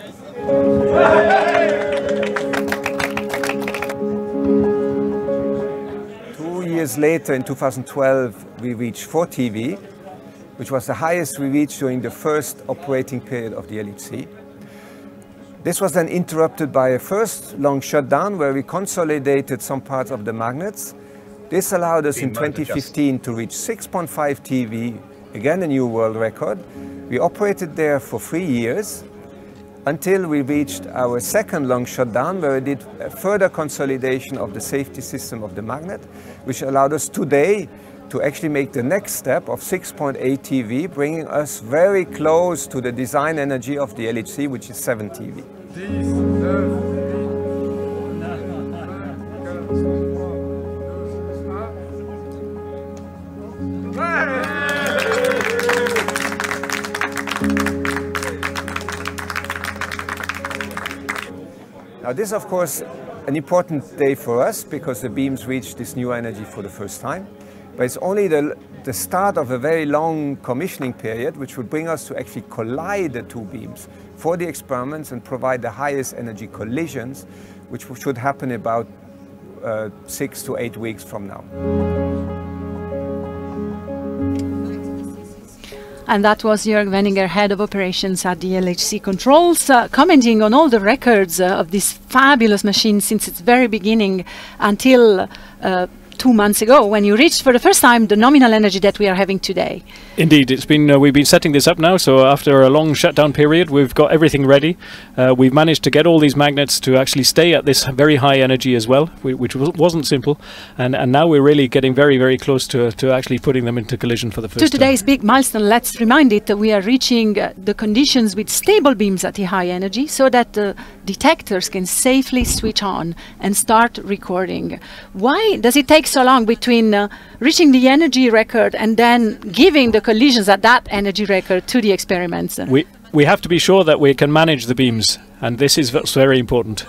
Two years later, in two thousand twelve, we reached four T V, which was the highest we reached during the first operating period of the L H C. This was then interrupted by a first long shutdown where we consolidated some parts of the magnets. This allowed us in twenty fifteen to reach six point five T V, again a new world record. We operated there for three years until we reached our second long shutdown, where we did a further consolidation of the safety system of the magnet, which allowed us today to actually make the next step of six point eight T V, bringing us very close to the design energy of the L H C, which is seven T V. Now this is, of course, an important day for us because the beams reached this new energy for the first time. But it's only the, the start of a very long commissioning period, which would bring us to actually collide the two beams for the experiments and provide the highest energy collisions, which should happen about uh, six to eight weeks from now. And that was Jörg Wenninger, head of operations at the L H C Controls, uh, commenting on all the records uh, of this fabulous machine since its very beginning until uh, two months ago, when you reached for the first time the nominal energy that we are having today. Indeed, it's been uh, we've been setting this up now. So after a long shutdown period, we've got everything ready. Uh, we've managed to get all these magnets to actually stay at this very high energy as well, which wasn't simple. And and now we're really getting very very close to to actually putting them into collision for the first time. To today's big milestone, let's remind it that we are reaching uh, the conditions with stable beams at the high energy, so that the detectors can safely switch on and start recording. Why does it take so long between uh, reaching the energy record and then giving the collisions at that energy record to the experiments? We we have to be sure that we can manage the beams, and this is very important.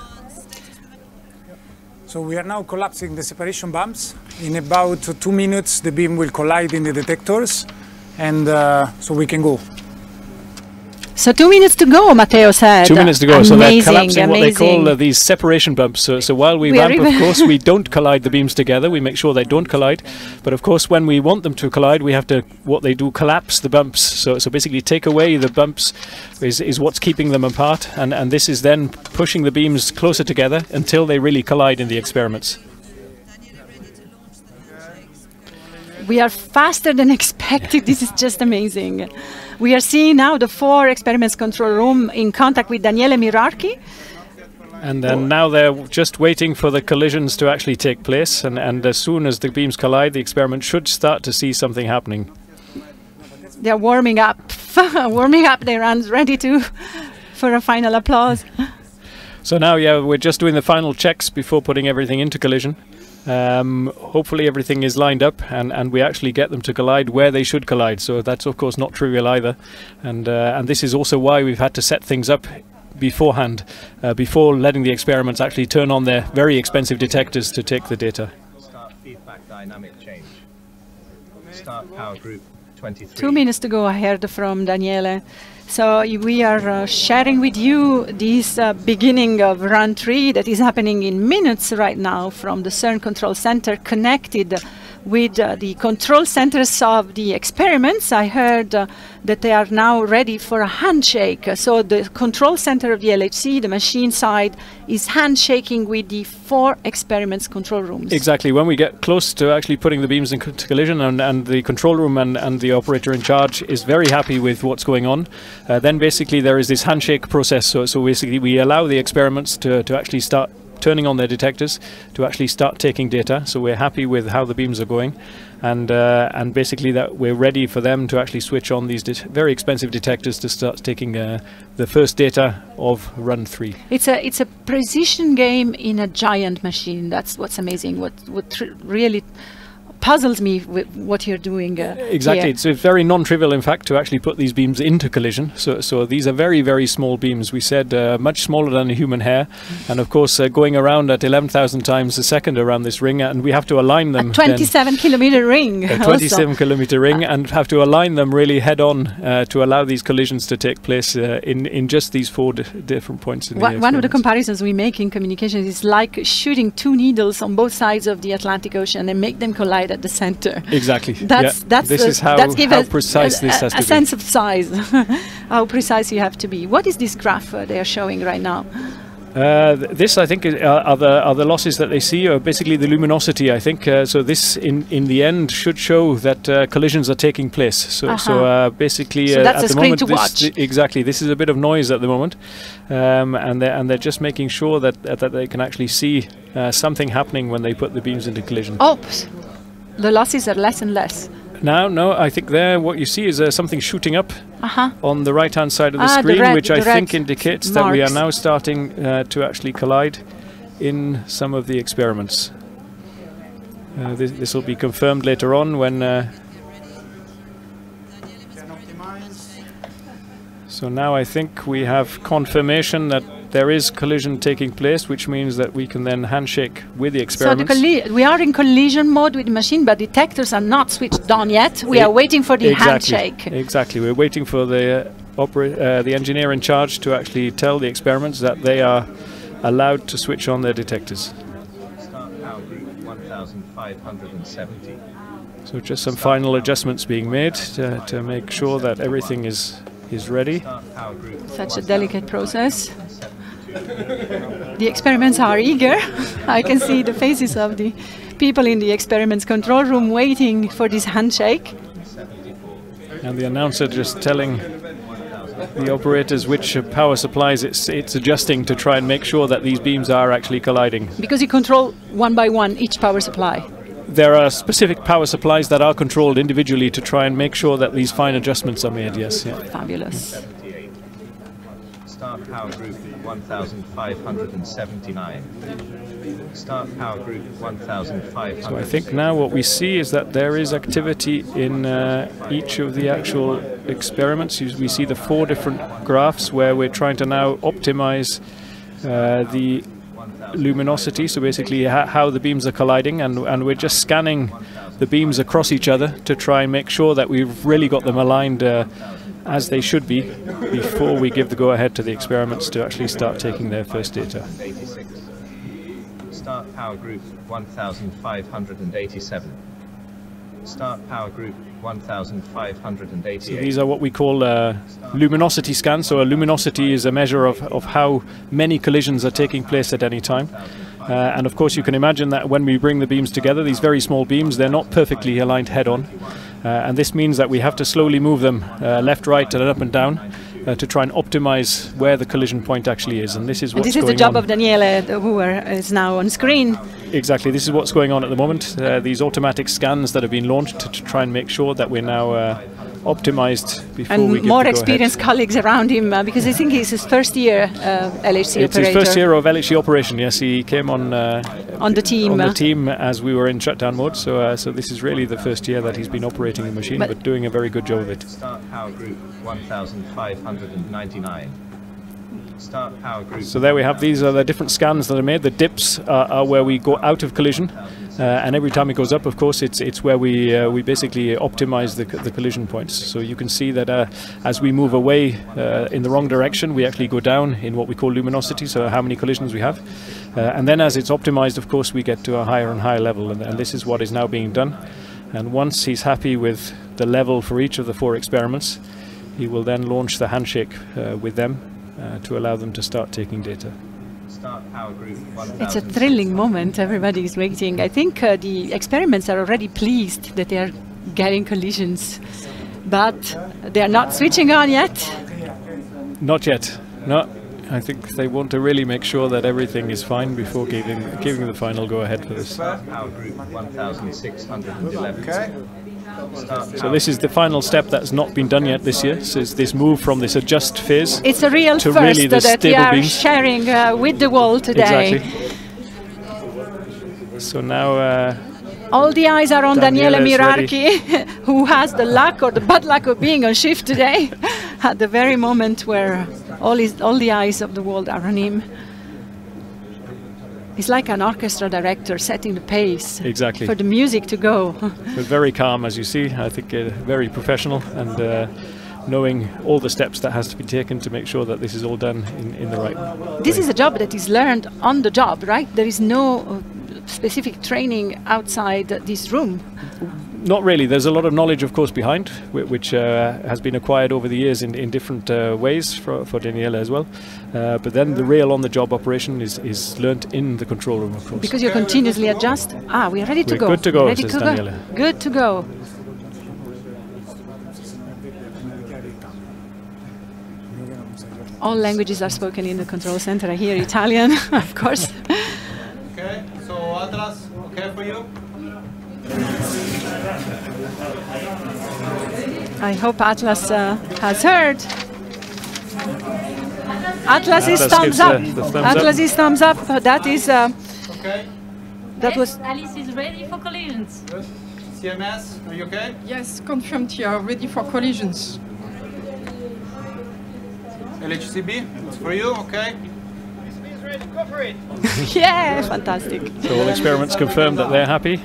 So we are now collapsing the separation bumps. In about two minutes, the beam will collide in the detectors, and uh, so we can go. So two minutes to go, Matteo said. Two minutes to go. Amazing, so they're collapsing amazing. what they call uh, these separation bumps. So, so while we, we ramp, of course, we don't collide the beams together. We make sure they don't collide. But of course, when we want them to collide, we have to, what they do, collapse the bumps. So, so basically take away the bumps is, is what's keeping them apart. And, and this is then pushing the beams closer together until they really collide in the experiments. We are faster than expected. This is just amazing. We are seeing now the four experiments control room in contact with Daniele Mirarchi. And then now they're just waiting for the collisions to actually take place. And, and as soon as the beams collide, the experiment should start to see something happening. They're warming up, warming up their hands, ready to for a final applause. So now, yeah, we're just doing the final checks before putting everything into collision. Um, hopefully everything is lined up and, and we actually get them to collide where they should collide. So that's of course not trivial either. And, uh, and this is also why we've had to set things up beforehand, uh, before letting the experiments actually turn on their very expensive detectors to take the data. Start feedback dynamic change. Start power group twenty-three. Two minutes to go, I heard from Daniele. So we are uh, sharing with you this uh, beginning of run three that is happening in minutes right now from the CERN Control Center, connected with uh, the control centers of the experiments. I heard uh, that they are now ready for a handshake. So the control center of the L H C, the machine side, is handshaking with the four experiments control rooms. Exactly. When we get close to actually putting the beams into collision, and, and the control room and, and the operator in charge is very happy with what's going on, uh, then basically there is this handshake process. So, so basically we allow the experiments to, to actually start turning on their detectors, to actually start taking data. So we're happy with how the beams are going, and uh, and basically that we're ready for them to actually switch on these very expensive detectors to start taking uh, the first data of run three. It's a it's a precision game in a giant machine. That's what's amazing. What what really puzzles me with what you're doing. Uh, exactly, here. it's uh, very non-trivial, in fact, to actually put these beams into collision. So, so these are very, very small beams. We said uh, much smaller than a human hair, and of course, uh, going around at eleven thousand times a second around this ring, and we have to align them. A twenty-seven kilometer ring. A twenty-seven kilometer ring, and have to align them really head-on uh, to allow these collisions to take place uh, in in just these four di different points in One, the one of the comparisons we make in communications is like shooting two needles on both sides of the Atlantic Ocean and make them collide at the center. Exactly. That's yeah. that's this uh, is how, that's give how us precise a, this has a, to a be. sense of size. How precise you have to be. What is this graph uh, they are showing right now? Uh, th this, I think, is, uh, are, the, are the losses that they see, or basically the luminosity, I think. Uh, so this, in, in the end, should show that uh, collisions are taking place. So, uh-huh. so uh, basically, so uh, that's at a the screen moment, to this watch. th exactly, this is a bit of noise at the moment, um, and they're and they're just making sure that uh, that they can actually see uh, something happening when they put the beams into collision. Oops, the losses are less and less. Now, no, I think there what you see is uh, something shooting up uh-huh. on the right-hand side of the ah, screen, the red, which I think red indicates marks. that we are now starting uh, to actually collide in some of the experiments. Uh, this, this will be confirmed later on when... Uh, so now I think we have confirmation that there is collision taking place, which means that we can then handshake with the experiments. So the we are in collision mode with the machine, but detectors are not switched on yet. We it are waiting for the exactly, handshake. Exactly. We're waiting for the uh, opera uh, the engineer in charge to actually tell the experiments that they are allowed to switch on their detectors. Start power group one thousand five hundred seventy. So just some final adjustments being made to, to make sure that everything is is ready. Such a delicate process. The experiments are eager. I can see the faces of the people in the experiments control room waiting for this handshake. And the announcer just telling the operators which uh, power supplies it's, it's adjusting to try and make sure that these beams are actually colliding. Because you control one by one each power supply. There are specific power supplies that are controlled individually to try and make sure that these fine adjustments are made, yes. Yeah. Fabulous. Start power group one thousand five hundred seventy-nine. Start power group one thousand five hundred. So I think now what we see is that there is activity in uh, each of the actual experiments. We see the four different graphs where we're trying to now optimize uh, the luminosity, so basically ha how the beams are colliding, and, and we're just scanning the beams across each other to try and make sure that we've really got them aligned uh, as they should be before we give the go-ahead to the experiments to actually start taking their first data. Start power group one thousand five hundred eighty-seven. Start power group one thousand five hundred eighty-eight. So these are what we call uh, luminosity scans. So a luminosity is a measure of, of how many collisions are taking place at any time. Uh, and of course you can imagine that when we bring the beams together, these very small beams, they're not perfectly aligned head-on. Uh, and this means that we have to slowly move them uh, left, right and up and down uh, to try and optimize where the collision point actually is. And this is what's going on. This is the job on. of Daniele, who are, is now on screen. Exactly, this is what's going on at the moment. Uh, these automatic scans that have been launched to, to try and make sure that we're now uh, optimized before and we get more the experienced go-ahead. colleagues around him, uh, because I think he's his first year uh, L H C it's operator. his first year of L H C operation. Yes, he came on uh, on the team. on the uh, team as we were in shutdown mode. So, uh, so this is really the first year that he's been operating the machine, but, but doing a very good job of it. Start power group one thousand five hundred ninety-nine. Start power group. So there we have, these are the different scans that are made. The dips are, are where we go out of collision, uh, and every time it goes up, of course, it's it's where we uh, we basically optimize the, the collision points. So you can see that uh, as we move away uh, in the wrong direction, we actually go down in what we call luminosity, so how many collisions we have. Uh, and then as it's optimized, of course, we get to a higher and higher level, and, and this is what is now being done. And once he's happy with the level for each of the four experiments, he will then launch the handshake uh, with them uh, to allow them to start taking data. Start power group It's a thrilling moment. Everybody is waiting. I think uh, the experiments are already pleased that they are getting collisions, but they are not switching on yet. Not yet. No. I think they want to really make sure that everything is fine before giving giving the final go-ahead for this. Power group one thousand six hundred eleven. Okay. So this is the final step that's not been done yet this year. So it's this move from this adjust phase. It's a real to first really the that we stable are beams. sharing uh, with the world today. Exactly. So now uh, all the eyes are on Daniele Daniele is Mirarchi, who has the luck or the bad luck of being on shift today, at the very moment where all, his, all the eyes of the world are on him. He's like an orchestra director setting the pace exactly for the music to go. But very calm, as you see. I think uh, very professional, and uh, knowing all the steps that has to be taken to make sure that this is all done in, in the right way. This is a job that is learned on the job, right? There is no uh, specific training outside this room. Not really. There's a lot of knowledge, of course, behind, which uh, has been acquired over the years in, in different uh, ways for, for Daniele as well. Uh, but then the real on-the-job operation is, is learnt in the control room, of course. Because you continuously adjust. Ah, we are ready to We're go. good to go, ready says to Daniele. Go. Good to go. All languages are spoken in the control center. I hear Italian, of course. Okay, so Atlas, okay for you? I hope Atlas uh, has heard. Atlas is Atlas thumbs gives, up. uh, the thumbs Atlas up. is thumbs up. Uh, that is. Uh, Okay. that was. Alice is ready for collisions. Good. C M S, are you okay? Yes, confirmed here, ready for collisions. L H C B, it's for you, okay? Go for it. Yeah, fantastic. So all experiments confirm that they're happy.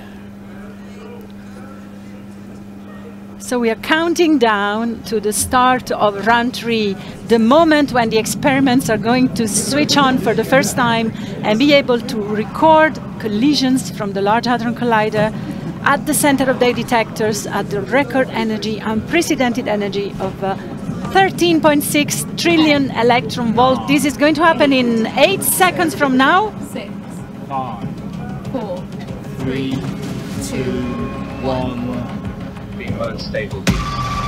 So we are counting down to the start of run three, the moment when the experiments are going to switch on for the first time and be able to record collisions from the Large Hadron Collider at the center of their detectors at the record energy, unprecedented energy of uh, thirteen point six trillion electron volt. This is going to happen in eight seconds from now. Six, five, four, three, two, one. Beam mode stable beam.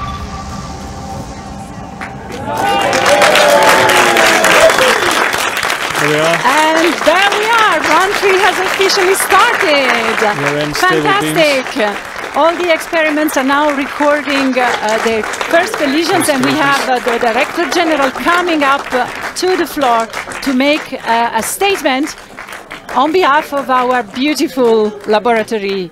There we are. And there we are. Run three has officially started. We're in stable Fantastic. All the experiments are now recording uh, uh, their first collisions, and we have uh, the Director General coming up uh, to the floor to make uh, a statement on behalf of our beautiful laboratory.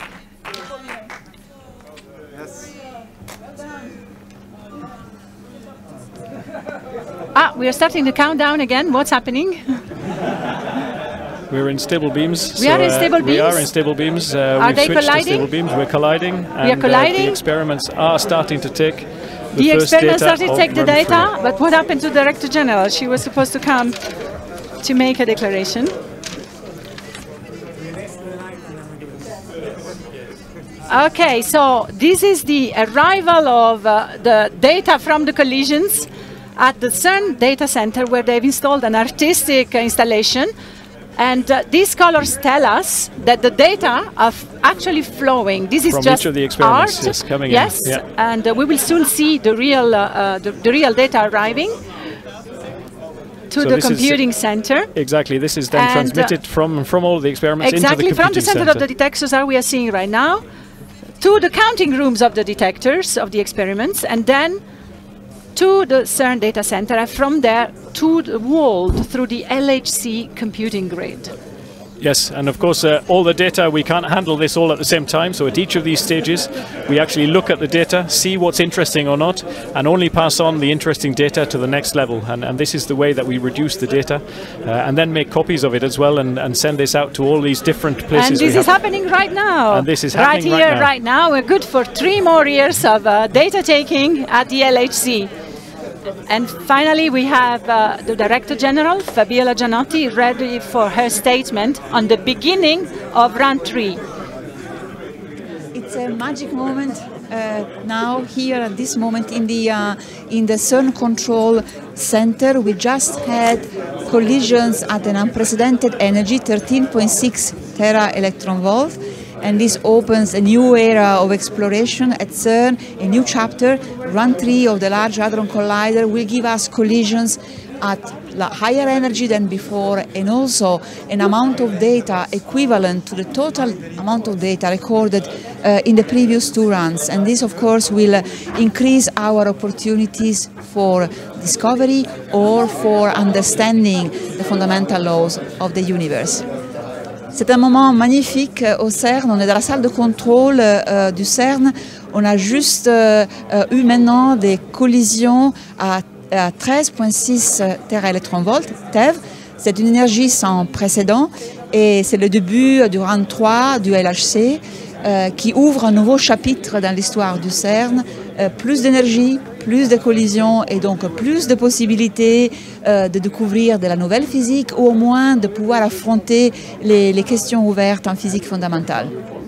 Ah, we are starting the countdown again. What's happening? We're in stable beams. We so, are in uh, stable We are beams? in stable beams. Uh, Are we've they switched colliding? to stable beams. We're colliding. We are and, Uh, colliding? the experiments are starting to take the, The first experiments data started to of take the run data, three. but what happened to the Director General? She was supposed to come to make a declaration. Okay, so this is the arrival of uh, the data from the collisions at the CERN data center, where they've installed an artistic uh, installation. And uh, these colors tell us that the data are actually flowing. This is From just each of the experiments, art. yes, coming in. yes, Yeah. and uh, we will soon see the real, uh, uh, the, the real data arriving to So the this is- computing center. Exactly. This is then And, uh, transmitted from from all the experiments Exactly into the from the computing center center. of the detectors that we are seeing right now to the counting rooms of the detectors of the experiments, and then to the CERN data center, and from there to the world through the L H C computing grid. Yes, and of course uh, all the data, we can't handle this all at the same time, so at each of these stages we actually look at the data, see what's interesting or not, and only pass on the interesting data to the next level. And, and this is the way that we reduce the data, uh, and then make copies of it as well, and, and send this out to all these different places. And this is happening right now. And this is right happening here, right now. right now. We're good for three more years of uh, data taking at the L H C. And finally, we have uh, the Director General, Fabiola Gianotti, ready for her statement on the beginning of round three. It's a magic moment uh, now, here at this moment in the, uh, in the CERN Control Center. We just had collisions at an unprecedented energy, thirteen point six tera electron volt. And this opens a new era of exploration at CERN, a new chapter. Run three of the Large Hadron Collider will give us collisions at higher energy than before, and also an amount of data equivalent to the total amount of data recorded uh, in the previous two runs. And this, of course, will uh, increase our opportunities for discovery or for understanding the fundamental laws of the universe. C'est un moment magnifique au CERN. On est dans la salle de contrôle euh, du CERN. On a juste euh, eu maintenant des collisions à, à treize virgule six tera electron volt, TeV. C'est une énergie sans précédent et c'est le début du round trois du L H C euh, qui ouvre un nouveau chapitre dans l'histoire du CERN. Euh, plus d'énergie, plus de collisions et donc plus de possibilités euh, de découvrir de la nouvelle physique ou au moins de pouvoir affronter les, les questions ouvertes en physique fondamentale.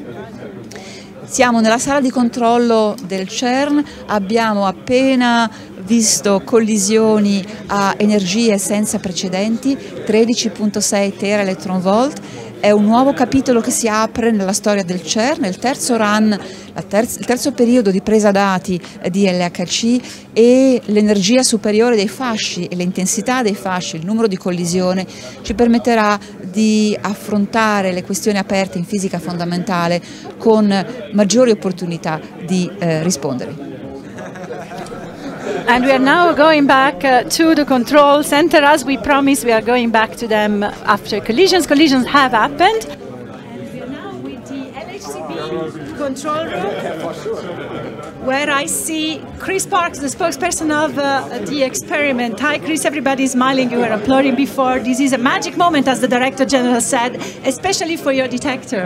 Siamo nella sala di controllo del CERN, abbiamo appena visto collisioni a energie senza precedenti, tredici virgola sei tera electron volt. È un nuovo capitolo che si apre nella storia del CERN, il terzo run, la terz- il terzo periodo di presa dati di L H C, e l'energia superiore dei fasci e l'intensità dei fasci, il numero di collisione, ci permetterà di affrontare le questioni aperte in fisica fondamentale con maggiori opportunità di eh, rispondere. And we are now going back uh, to the control center. As we promised, we are going back to them after collisions. Collisions have happened. And we are now with the L H C B control room, where I see Chris Parks, the spokesperson of uh, the experiment. Hi, Chris. Everybody is smiling. You were applauding before. This is a magic moment, as the Director General said, especially for your detector.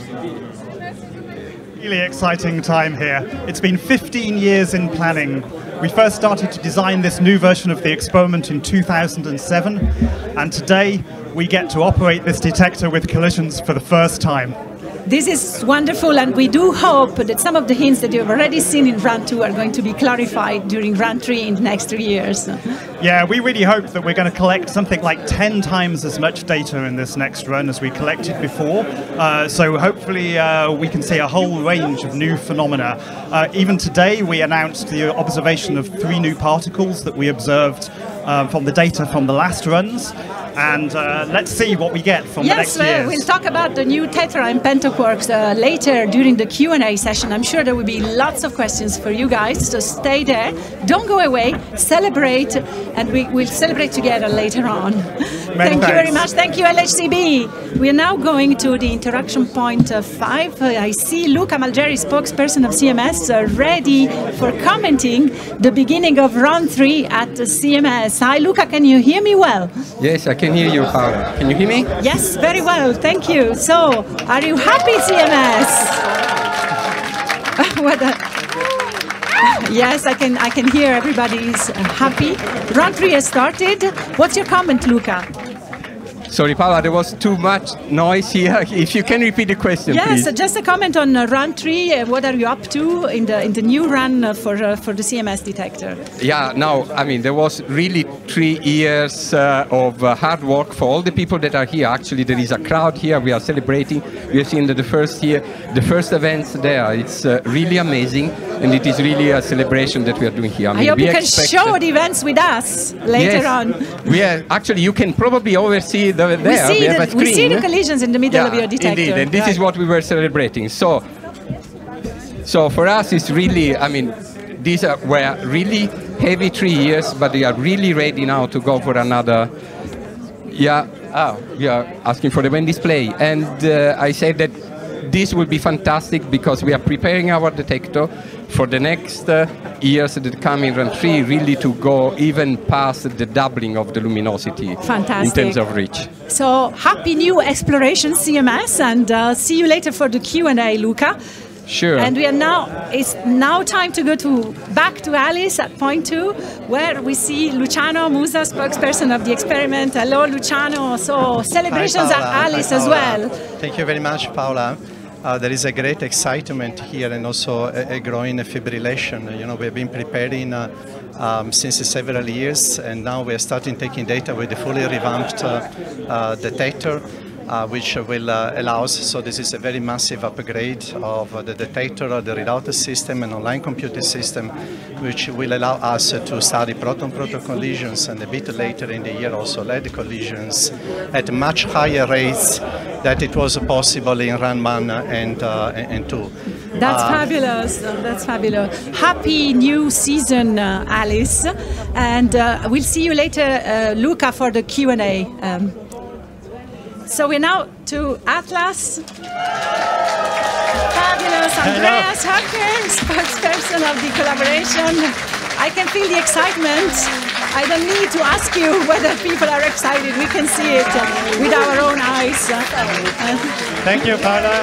Really exciting time here. It's been fifteen years in planning. We first started to design this new version of the experiment in two thousand seven, and today we get to operate this detector with collisions for the first time. This is wonderful, and we do hope that some of the hints that you've already seen in round two are going to be clarified during round three in the next three years. Yeah, we really hope that we're going to collect something like ten times as much data in this next run as we collected before. Uh, so hopefully uh, we can see a whole range of new phenomena. Uh, even today we announced the observation of three new particles that we observed uh, from the data from the last runs. And uh, let's see what we get from yes, the next uh, years. We'll talk about the new tetra and pentaquarks uh, later during the Q and A session. I'm sure there will be lots of questions for you guys, so stay there. Don't go away, celebrate, and we will celebrate together later on. Many Thank thanks. you very much. Thank you, L H C B. We are now going to the interaction point uh, five. Uh, I see Luca Malgeri, spokesperson of C M S, uh, ready for commenting the beginning of round three at the C M S. Hi, Luca, can you hear me well? Yes, I can hear you, Paola. Can you hear me? Yes, very well, thank you. So, are you happy, C M S? What a yes, I can, I can hear everybody's happy. Round three has started. What's your comment, Luca? Sorry, Paola, there was too much noise here. If you can repeat the question, yes, please. Yes, just a comment on uh, round three. Uh, what are you up to in the in the new run uh, for uh, for the C M S detector? Yeah, no, I mean, there was really three years uh, of uh, hard work for all the people that are here. Actually, there is a crowd here. We are celebrating. We have seen that the first year, the first events there. It's uh, really amazing, and it is really a celebration that we are doing here. I, mean, I hope we you can show the events with us later yes, on. We are, actually, you can probably oversee the, there. We see, we, have the, a screen. we see the collisions in the middle yeah, of your detector. Indeed, and this right. is what we were celebrating. So, So for us, it's really, I mean, these are, were really heavy three years, but we are really ready now to go for another. Yeah, oh, we are asking for the main display. And uh, I said that this will be fantastic because we are preparing our detector for the next uh, years that come in run three, really to go even past the doubling of the luminosity. Fantastic. In terms of reach. So happy new exploration, C M S, and uh, see you later for the Q and A, Luca. Sure. And we are now, it's now time to go to back to Alice at point two, where we see Luciano Musa, spokesperson of the experiment. Hello, Luciano. So celebrations Hi, at Alice Hi, as well. Thank you very much, Paola. Uh, there is a great excitement here and also a, a growing fibrillation. You know, we've been preparing uh, um, since several years, and now we are starting taking data with the fully revamped uh, uh, detector. Uh, which will uh, allow us, so this is a very massive upgrade of uh, the detector, the readout system and online computing system, which will allow us uh, to study proton-proton collisions and a bit later in the year also lead collisions at much higher rates than it was possible in run one and, uh, and two. That's uh, fabulous. That's fabulous. Happy new season, uh, Alice. And uh, we'll see you later, uh, Luca, for the Q and A. Um, So we're now to Atlas. Fabulous, Andreas Höcker, spokesperson of the collaboration. I can feel the excitement. I don't need to ask you whether people are excited. We can see it with our own eyes. Thank you, Paula.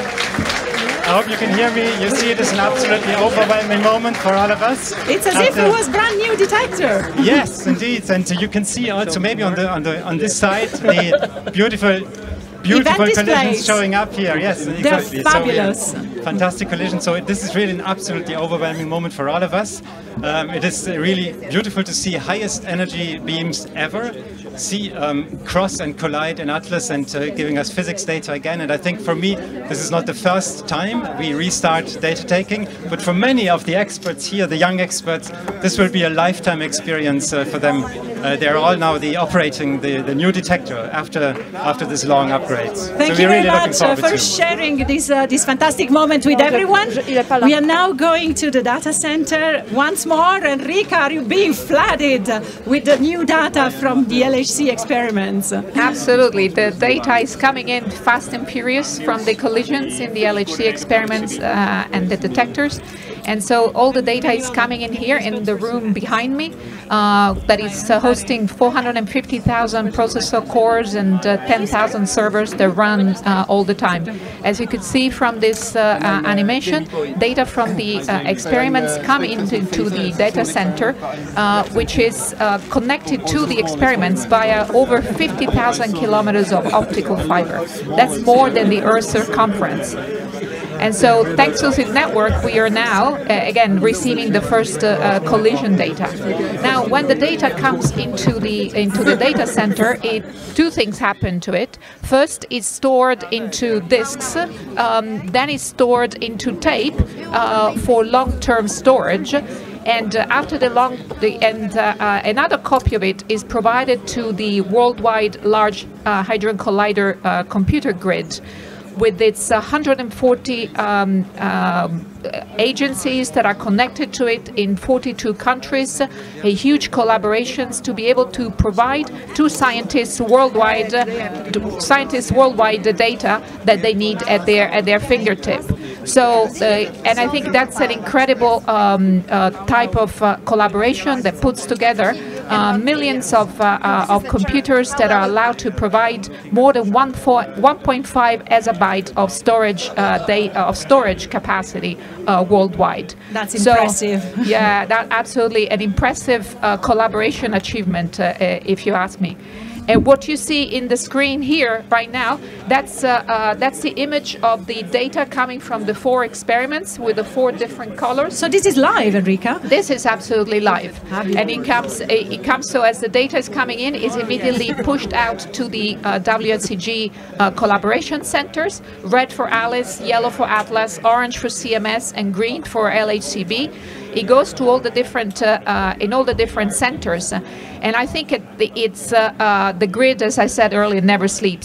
I hope you can hear me. You see it is an absolutely overwhelming moment for all of us. It's as After if it was brand new detector. Yes, indeed. And you can see also maybe on the on the on this side the beautiful Beautiful collisions showing up here, yes, They're exactly. fabulous. So fantastic collision. So this is really an absolutely overwhelming moment for all of us. Um, it is really beautiful to see highest energy beams ever, see um, cross and collide in Atlas and uh, giving us physics data again. And I think for me, this is not the first time we restart data taking, but for many of the experts here, the young experts, this will be a lifetime experience uh, for them. Uh, they're all now the operating the, the new detector after after this long upgrade. Thank so you we're very really much uh, for to. sharing this uh, this fantastic moment with everyone. We are now going to the data center once more. Enrica, are you being flooded with the new data from the L H C experiments? Absolutely. The data is coming in fast and furious from the collisions in the L H C experiments uh, and the detectors. And so all the data is coming in here in the room behind me uh, that is uh, hosting four hundred fifty thousand processor cores and uh, ten thousand servers that run uh, all the time. As you could see from this uh, uh, animation, data from the uh, experiments come into, into the data center, uh, which is uh, connected to the experiments via over fifty thousand kilometers of optical fiber. That's more than the Earth's circumference. And so thanks to this network, we are now, uh, again, receiving the first uh, uh, collision data. Now, when the data comes into the into the data center, it, two things happen to it. First, it's stored into disks, um, then it's stored into tape uh, for long-term storage. And uh, after the long, the, and uh, uh, another copy of it is provided to the worldwide Large uh, Hadron Collider uh, computer grid, with its one hundred forty um, um, agencies that are connected to it in forty-two countries, a huge collaborations to be able to provide to scientists worldwide, uh, scientists worldwide the data that they need at their at their fingertip. So, uh, and I think that's an incredible um, uh, type of uh, collaboration that puts together uh, millions of, uh, uh, of computers that are allowed to provide more than one point five exabyte of storage uh, data, of storage capacity uh, worldwide. That's so, impressive. Yeah, that absolutely an impressive uh, collaboration achievement, uh, if you ask me. And what you see in the screen here right now, that's uh, uh, that's the image of the data coming from the four experiments with the four different colors. So this is live, Enrica? This is absolutely live. And it comes, it comes so as the data is coming in, is immediately pushed out to the uh, W S C G uh, collaboration centers, red for Alice, yellow for Atlas, orange for C M S, and green for L H C B. It goes to all the different, uh, uh, in all the different centers. And I think it, it's uh, uh, the grid, as I said earlier, never sleeps.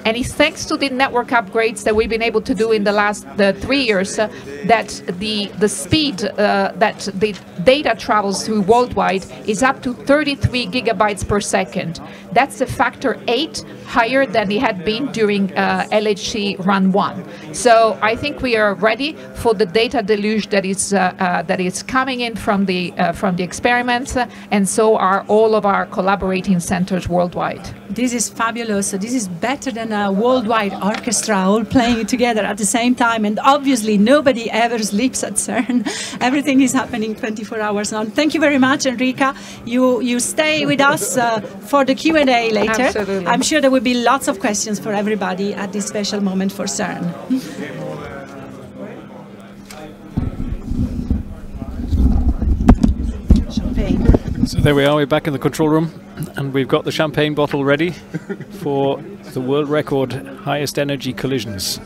And it's thanks to the network upgrades that we've been able to do in the last the three years uh, that the, the speed uh, that the data travels through worldwide is up to thirty-three gigabytes per second. That's a factor eight higher than it had been during uh, L H C run one. So I think we are ready for the data deluge that is uh, uh, that is coming in from the uh, from the experiments, uh, and so are all of our collaborating centers worldwide. This is fabulous. So this is better than a worldwide orchestra all playing together at the same time. And obviously, nobody ever sleeps at CERN. Everything is happening twenty-four hours on. Thank you very much, Enrica. You you stay with us uh, for the Q and A later. Absolutely. I'm sure there will be lots of questions for everybody at this special moment for CERN. Champagne. So there we are, we're back in the control room, and we've got the champagne bottle ready for the world record highest energy collisions.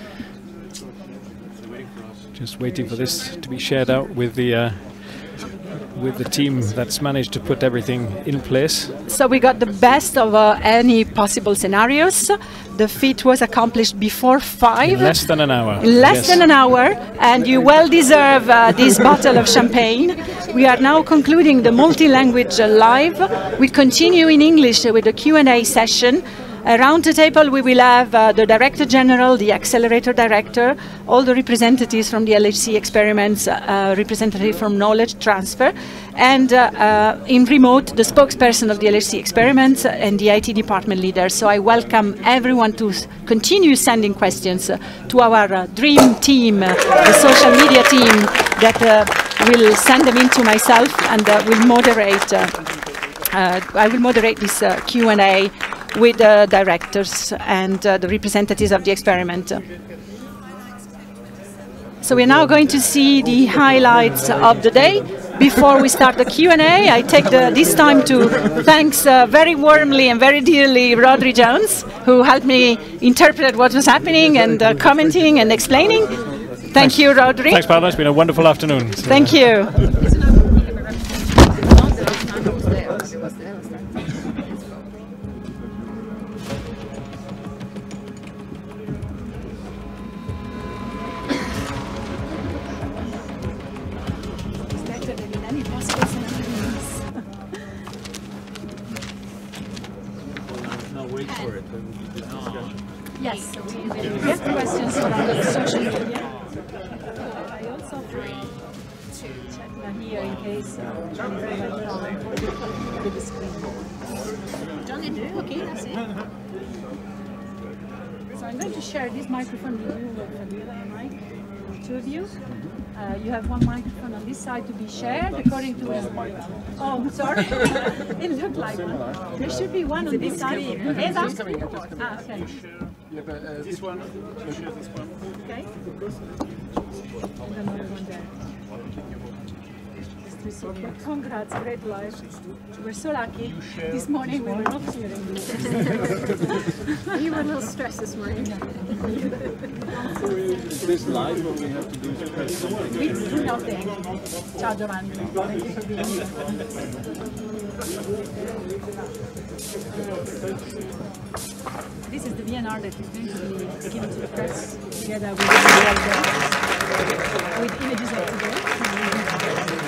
Just waiting for this to be shared out with the uh, with the team that's managed to put everything in place. So we got the best of uh, any possible scenarios. The feat was accomplished before five. In less than an hour. Less Yes. than an hour, and you well deserve uh, this bottle of champagne. We are now concluding the multi-language uh, live. We continue in English uh, with the Q and A session. Around the table we will have uh, the Director General, the Accelerator Director, all the representatives from the L H C experiments, uh, representative from knowledge transfer, and uh, uh, in remote the spokesperson of the L H C experiments and the I T department leader. So I welcome everyone to s continue sending questions uh, to our uh, dream team, uh, the social media team that uh, will send them in to myself, and uh, will moderate. Uh, uh, I will moderate this uh, Q and A with the directors and uh, the representatives of the experiment. So we're now going to see the highlights of the day. Before we start the Q and A, I take the, this time to thanks uh, very warmly and very dearly Rodri Jones, who helped me interpret what was happening and uh, commenting and explaining. Thank Thanks. you, Rodri. Thanks, Paolo. It's been a wonderful afternoon. Thank you. Yes, we have questions around the social media. I also check here in case John with the screen. Johnny, do okay, that's it. So I'm going to share this microphone with you, Fabiola and Mike, two of you. Uh, you have one microphone on this side to be shared according to... Oh, sorry. It looked like one. There should be one on this side. Eva? Ah, okay. Yeah, but uh, this one, share this one. Okay. And another one there. Congrats, great life. We're so lucky. This morning we were not hearing this. We were a little stressed this morning. So is this live or we have to do press something? We do nothing. Ciao Giovanni. Thank you for being here. This is the V N R that is going to be given to the press together with, the, with images of today.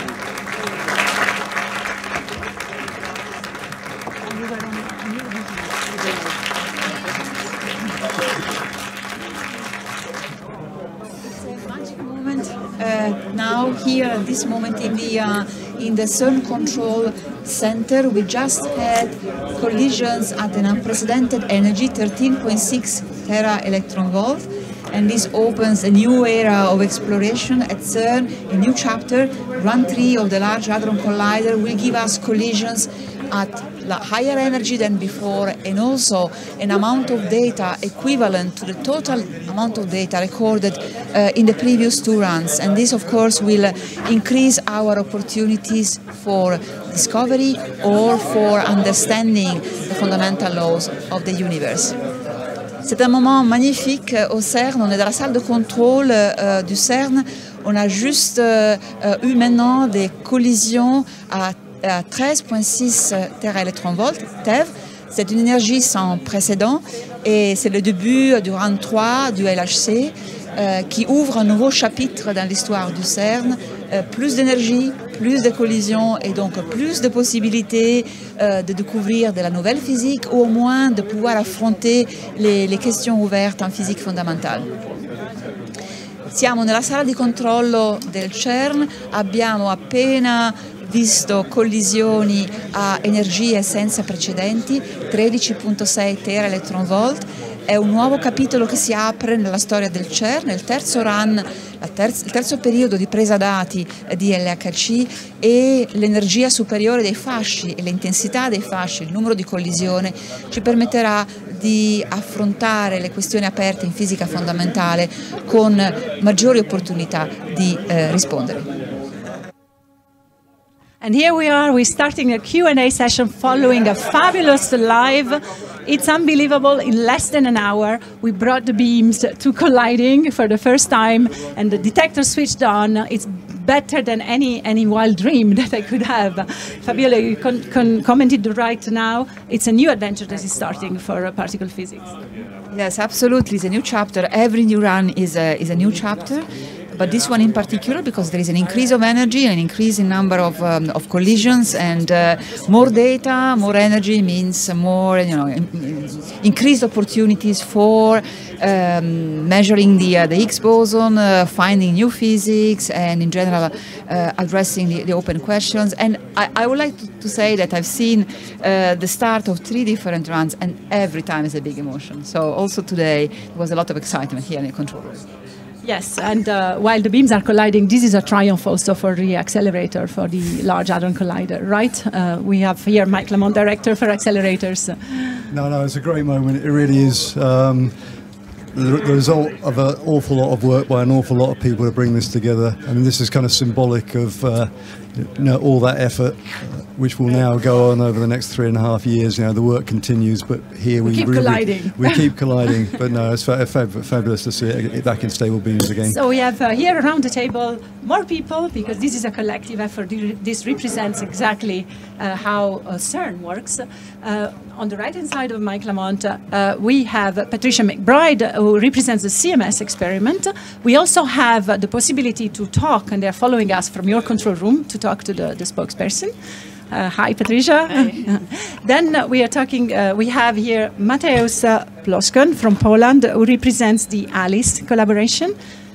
Uh, now here at this moment in the uh, in the CERN control center, we just had collisions at an unprecedented energy, thirteen point six tera electron volt, and this opens a new era of exploration at CERN, a new chapter. Run three of the Large Hadron Collider will give us collisions at higher energy than before, and also an amount of data equivalent to the total amount of data recorded uh, in the previous two runs. And this, of course, will increase our opportunities for discovery or for understanding the fundamental laws of the universe. C'est un moment magnifique au CERN. On est dans la salle de contrôle euh, du CERN. On a juste euh, eu maintenant des collisions à à treize point six tera electron volt, TeV. C'est une énergie sans précédent Et c'est le début du round trois du L H C euh, qui ouvre un nouveau chapitre dans l'histoire du CERN. Euh, plus d'énergie, plus de collisions et donc plus de possibilités euh, de découvrir de la nouvelle physique ou au moins de pouvoir affronter les, les questions ouvertes en physique fondamentale. Siamo nella sala di controllo del CERN, abbiamo appena visto collisioni a energie senza precedenti, tredici virgola sei tera electronvolt. È un nuovo capitolo che si apre nella storia del CERN, il terzo run, la terz- il terzo periodo di presa dati di L H C e l'energia superiore dei fasci e l'intensità dei fasci, il numero di collisione ci permetterà di affrontare le questioni aperte in fisica fondamentale con maggiori opportunità di eh, rispondere. And here we are, we're starting a Q and A session following a fabulous live. It's unbelievable, in less than an hour we brought the beams to colliding for the first time and the detector switched on. It's better than any any wild dream that I could have. Fabiola, you con con commented right now, it's a new adventure that is starting for uh, particle physics. Yes, absolutely, it's a new chapter. Every new run is a, is a new chapter. But this one in particular, because there is an increase of energy and an increase in number of, um, of collisions, and uh, more data, more energy means more, you know, in, increased opportunities for um, measuring the, uh, the Higgs boson, uh, finding new physics, and in general uh, addressing the, the open questions. And I, I would like to, to say that I've seen uh, the start of three different runs, and every time is a big emotion. So also today there was a lot of excitement here in the control room. Yes, and uh, while the beams are colliding, this is a triumph also for the accelerator, for the Large Hadron Collider, right? Uh, we have here Mike Lamont, Director for Accelerators. No, no, it's a great moment. It really is. Um, the, the result of an awful lot of work by an awful lot of people to bring this together. I mean, this is kind of symbolic of uh, you know, all that effort, which will now go on over the next three and a half years. You know, the work continues, but here we, we keep really, colliding. We keep colliding, but no, it's fa fab fabulous to see it back in stable beams again. So we have uh, here around the table more people, because this is a collective effort. This represents exactly uh, how uh, CERN works. Uh, on the right-hand side of Mike Lamont, uh, we have Patricia McBride, who represents the C M S experiment. We also have uh, the possibility to talk, and they're following us from your control room to talk to the, the spokesperson. Uh, hi, Patricia. Hi. Then uh, we are talking, uh, we have here Mateusz uh, Ploskon from Poland, who represents the ALICE collaboration.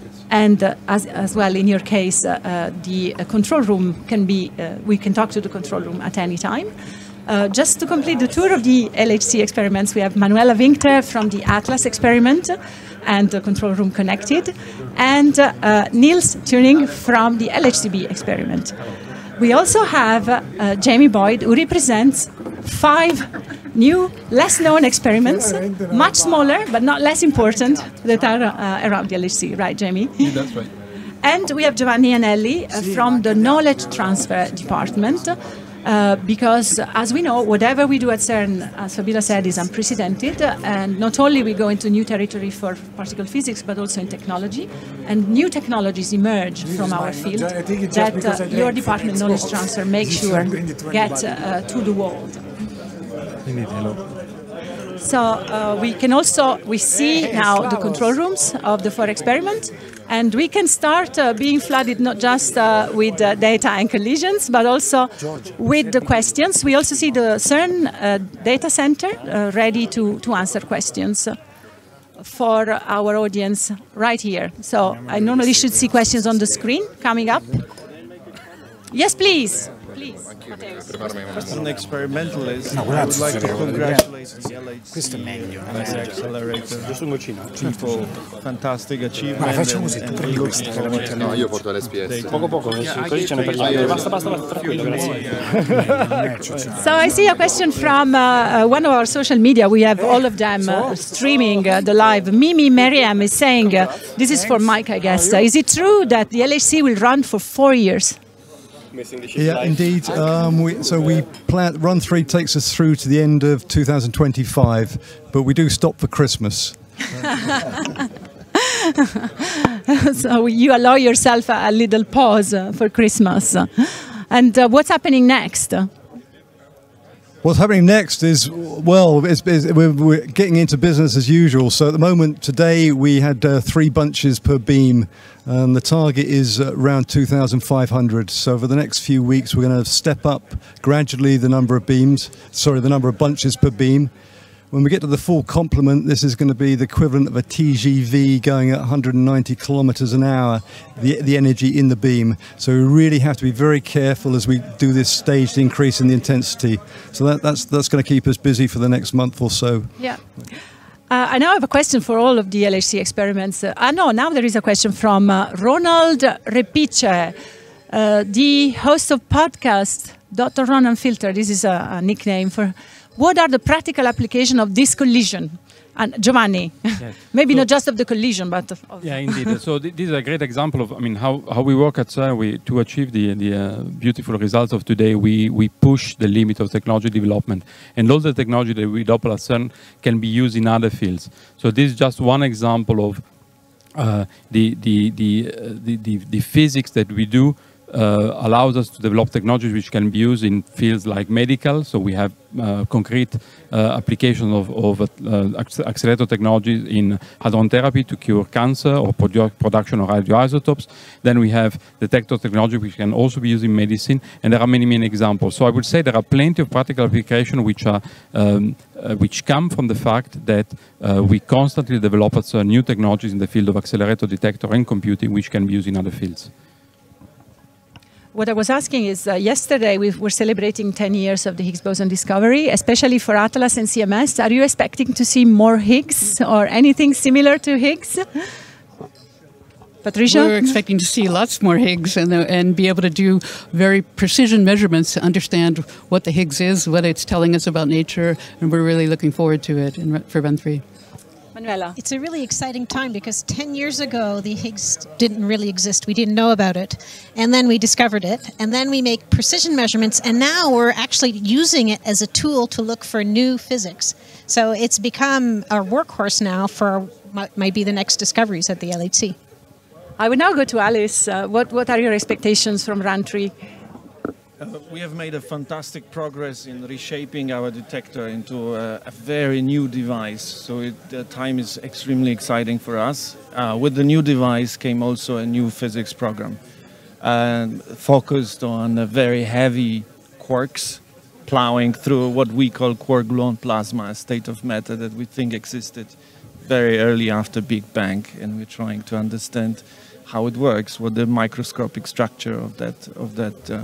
And uh, as, as well, in your case, uh, uh, the uh, control room can be, uh, we can talk to the control room at any time. Uh, just to complete the tour of the L H C experiments, we have Manuela Winkler from the ATLAS experiment and the control room connected, and uh, uh, Niels Turing from the L H C B experiment. We also have uh, Jamie Boyd, who represents five new, less-known experiments, much smaller but not less important, that are uh, around the L H C. Right, Jamie? Yeah, that's right. And we have Giovanni Anelli uh, from the Knowledge Transfer Department, uh, because, as we know, whatever we do at CERN, as Fabiola said, is unprecedented. And not only we go into new territory for particle physics, but also in technology. And new technologies emerge from our field that uh, your department, Knowledge Transfer, makes sure get uh, to the world. So uh, we can also, we see now the control rooms of the four experiments, and we can start uh, being flooded not just uh, with uh, data and collisions, but also with the questions. We also see the CERN uh, data center uh, ready to, to answer questions for our audience right here. So I normally should see questions on the screen coming up. Yes, please. Please. As an experimentalist, I would like to congratulate the L H C and the accelerator people. Fantastic achievement. And, and we look forward to No, io porto l'S P S. Poco poco, così ce ne perdiamo. Basta, basta, basta, tranquillo, grazie. So I see a question from uh, one of our social media. We have all of them uh, streaming uh, the live. Mimi Mariam is saying, uh, this is for Mike, I guess. Uh, is it true that the L H C will run for four years? Yeah, indeed. Um, we, so we plan, run three takes us through to the end of two thousand twenty-five, but we do stop for Christmas. So you allow yourself a, a little pause uh, for Christmas. And uh, what's happening next? What's happening next is, well, it's, it's, we're, we're getting into business as usual. So at the moment, today, we had uh, three bunches per beam. And the target is around two thousand five hundred. So over the next few weeks, we're going to step up gradually the number of beams, sorry, the number of bunches per beam. When we get to the full complement, this is going to be the equivalent of a T G V going at one hundred ninety kilometers an hour, the, the energy in the beam. So we really have to be very careful as we do this staged increase in the intensity. So that, that's, that's going to keep us busy for the next month or so. Yeah. Uh, I now have a question for all of the L H C experiments. Uh, ah, no, now there is a question from uh, Ronald Repice, uh, the host of podcast, Doctor Ronan Filter. This is a, a nickname for... What are the practical applications of this collision? And Giovanni, yes. maybe so, not just of the collision, but of... of yeah, indeed. So th this is a great example of, I mean, how, how we work at CERN. We, to achieve the, the uh, beautiful results of today, we, we push the limit of technology development. And all the technology that we develop at CERN can be used in other fields. So this is just one example of uh, the, the, the, uh, the, the, the physics that we do Uh, allows us to develop technologies which can be used in fields like medical. So we have uh, concrete uh, application of, of uh, accelerator technologies in hadron therapy to cure cancer or produ production of radioisotopes. Then we have detector technology which can also be used in medicine, and there are many, many examples. So I would say there are plenty of practical applications which are um, uh, which come from the fact that uh, we constantly develop uh, new technologies in the field of accelerator, detector, and computing, which can be used in other fields. What I was asking is, uh, yesterday we were celebrating ten years of the Higgs boson discovery, especially for ATLAS and C M S. Are you expecting to see more Higgs or anything similar to Higgs? Patricia? We're expecting to see lots more Higgs and, uh, and be able to do very precision measurements to understand what the Higgs is, what it's telling us about nature, and we're really looking forward to it in, for run three. Manuela. It's a really exciting time because ten years ago the Higgs didn't really exist. We didn't know about it. And then we discovered it. And then we make precision measurements. And now we're actually using it as a tool to look for new physics. So it's become a workhorse now for what might be the next discoveries at the L H C. I will now go to Alice. Uh, what, what are your expectations from run three? Uh, we have made a fantastic progress in reshaping our detector into a, a very new device. So it, the time is extremely exciting for us. Uh, with the new device came also a new physics program uh, focused on the very heavy quarks plowing through what we call quark-gluon plasma, a state of matter that we think existed very early after Big Bang. And we're trying to understand how it works, what the microscopic structure of that, of that uh,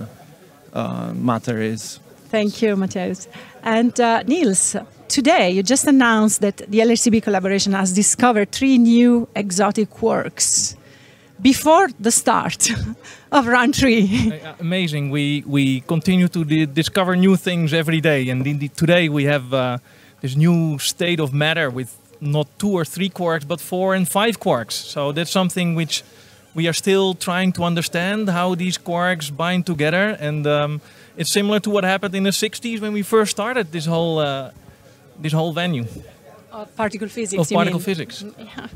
Uh, matter is. Thank you, Matthias. And uh, Niels, today you just announced that the L H C B collaboration has discovered three new exotic quarks before the start of run three. Uh, amazing. We, we continue to di discover new things every day. And indeed today we have uh, this new state of matter with not two or three quarks, but four and five quarks. So that's something which we are still trying to understand how these quarks bind together, and um, it's similar to what happened in the sixties when we first started this whole uh, this whole venue. Of particle physics. Of particle physics. Yeah.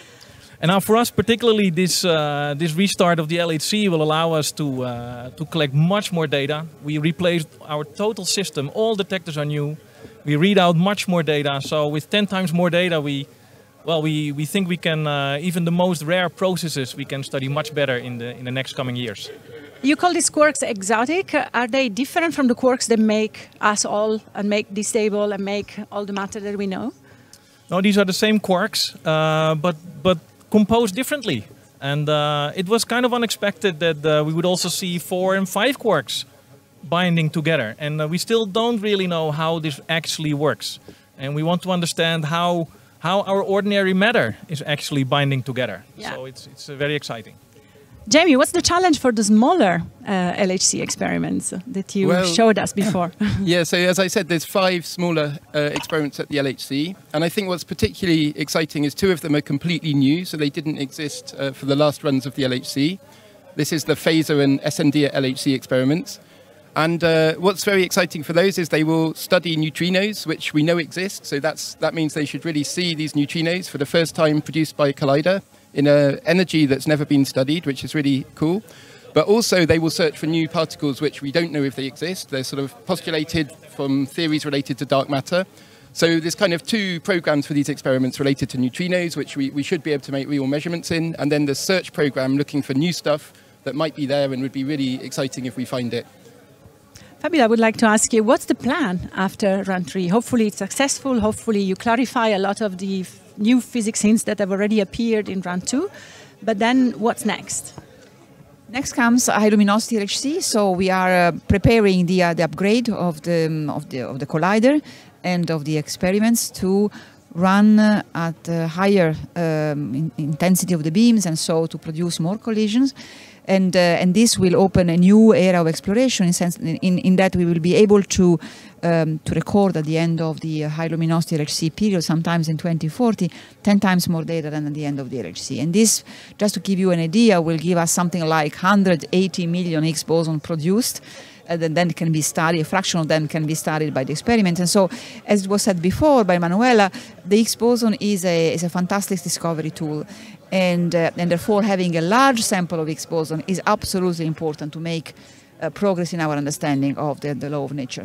And now for us, particularly, this uh, this restart of the L H C will allow us to uh, to collect much more data. We replaced our total system; all detectors are new. We read out much more data. So with ten times more data, we Well, we, we think we can, uh, even the most rare processes, we can study much better in the, in the next coming years. You call these quarks exotic. Are they different from the quarks that make us all and make this table and make all the matter that we know? No, these are the same quarks, uh, but, but composed differently. And uh, it was kind of unexpected that uh, we would also see four and five quarks binding together. And uh, we still don't really know how this actually works. And we want to understand how how our ordinary matter is actually binding together. Yeah. So it's, it's uh, very exciting. Jamie, what's the challenge for the smaller uh, L H C experiments that you well, showed us before? Yeah, so as I said, there's five smaller uh, experiments at the L H C. And I think what's particularly exciting is two of them are completely new, so they didn't exist uh, for the last runs of the L H C. This is the phaser and S N D at L H C experiments. And uh, what's very exciting for those is they will study neutrinos, which we know exist. So that's, that means they should really see these neutrinos for the first time produced by a collider in an energy that's never been studied, which is really cool. But also they will search for new particles which we don't know if they exist. They're sort of postulated from theories related to dark matter. So there's kind of two programs for these experiments related to neutrinos, which we, we should be able to make real measurements in, and then the search program looking for new stuff that might be there and would be really exciting if we find it. Fabio, I would like to ask you, what's the plan after run three? Hopefully it's successful, hopefully you clarify a lot of the f new physics hints that have already appeared in run two, but then what's next? Next comes high luminosity L H C, so we are uh, preparing the, uh, the upgrade of the, um, of, the, of the collider and of the experiments to run uh, at uh, higher um, in intensity of the beams, and so to produce more collisions. And, uh, and this will open a new era of exploration in, sense, in, in that we will be able to, um, to record at the end of the uh, high luminosity L H C period, sometimes in twenty forty, ten times more data than at the end of the L H C. And this, just to give you an idea, will give us something like one hundred eighty million Higgs boson produced. Uh, that then can be studied, a fraction of them can be studied by the experiment. And so, as was said before by Manuela, the Higgs boson is a, is a fantastic discovery tool. And, uh, and therefore, having a large sample of Higgs boson is absolutely important to make uh, progress in our understanding of the, the law of nature.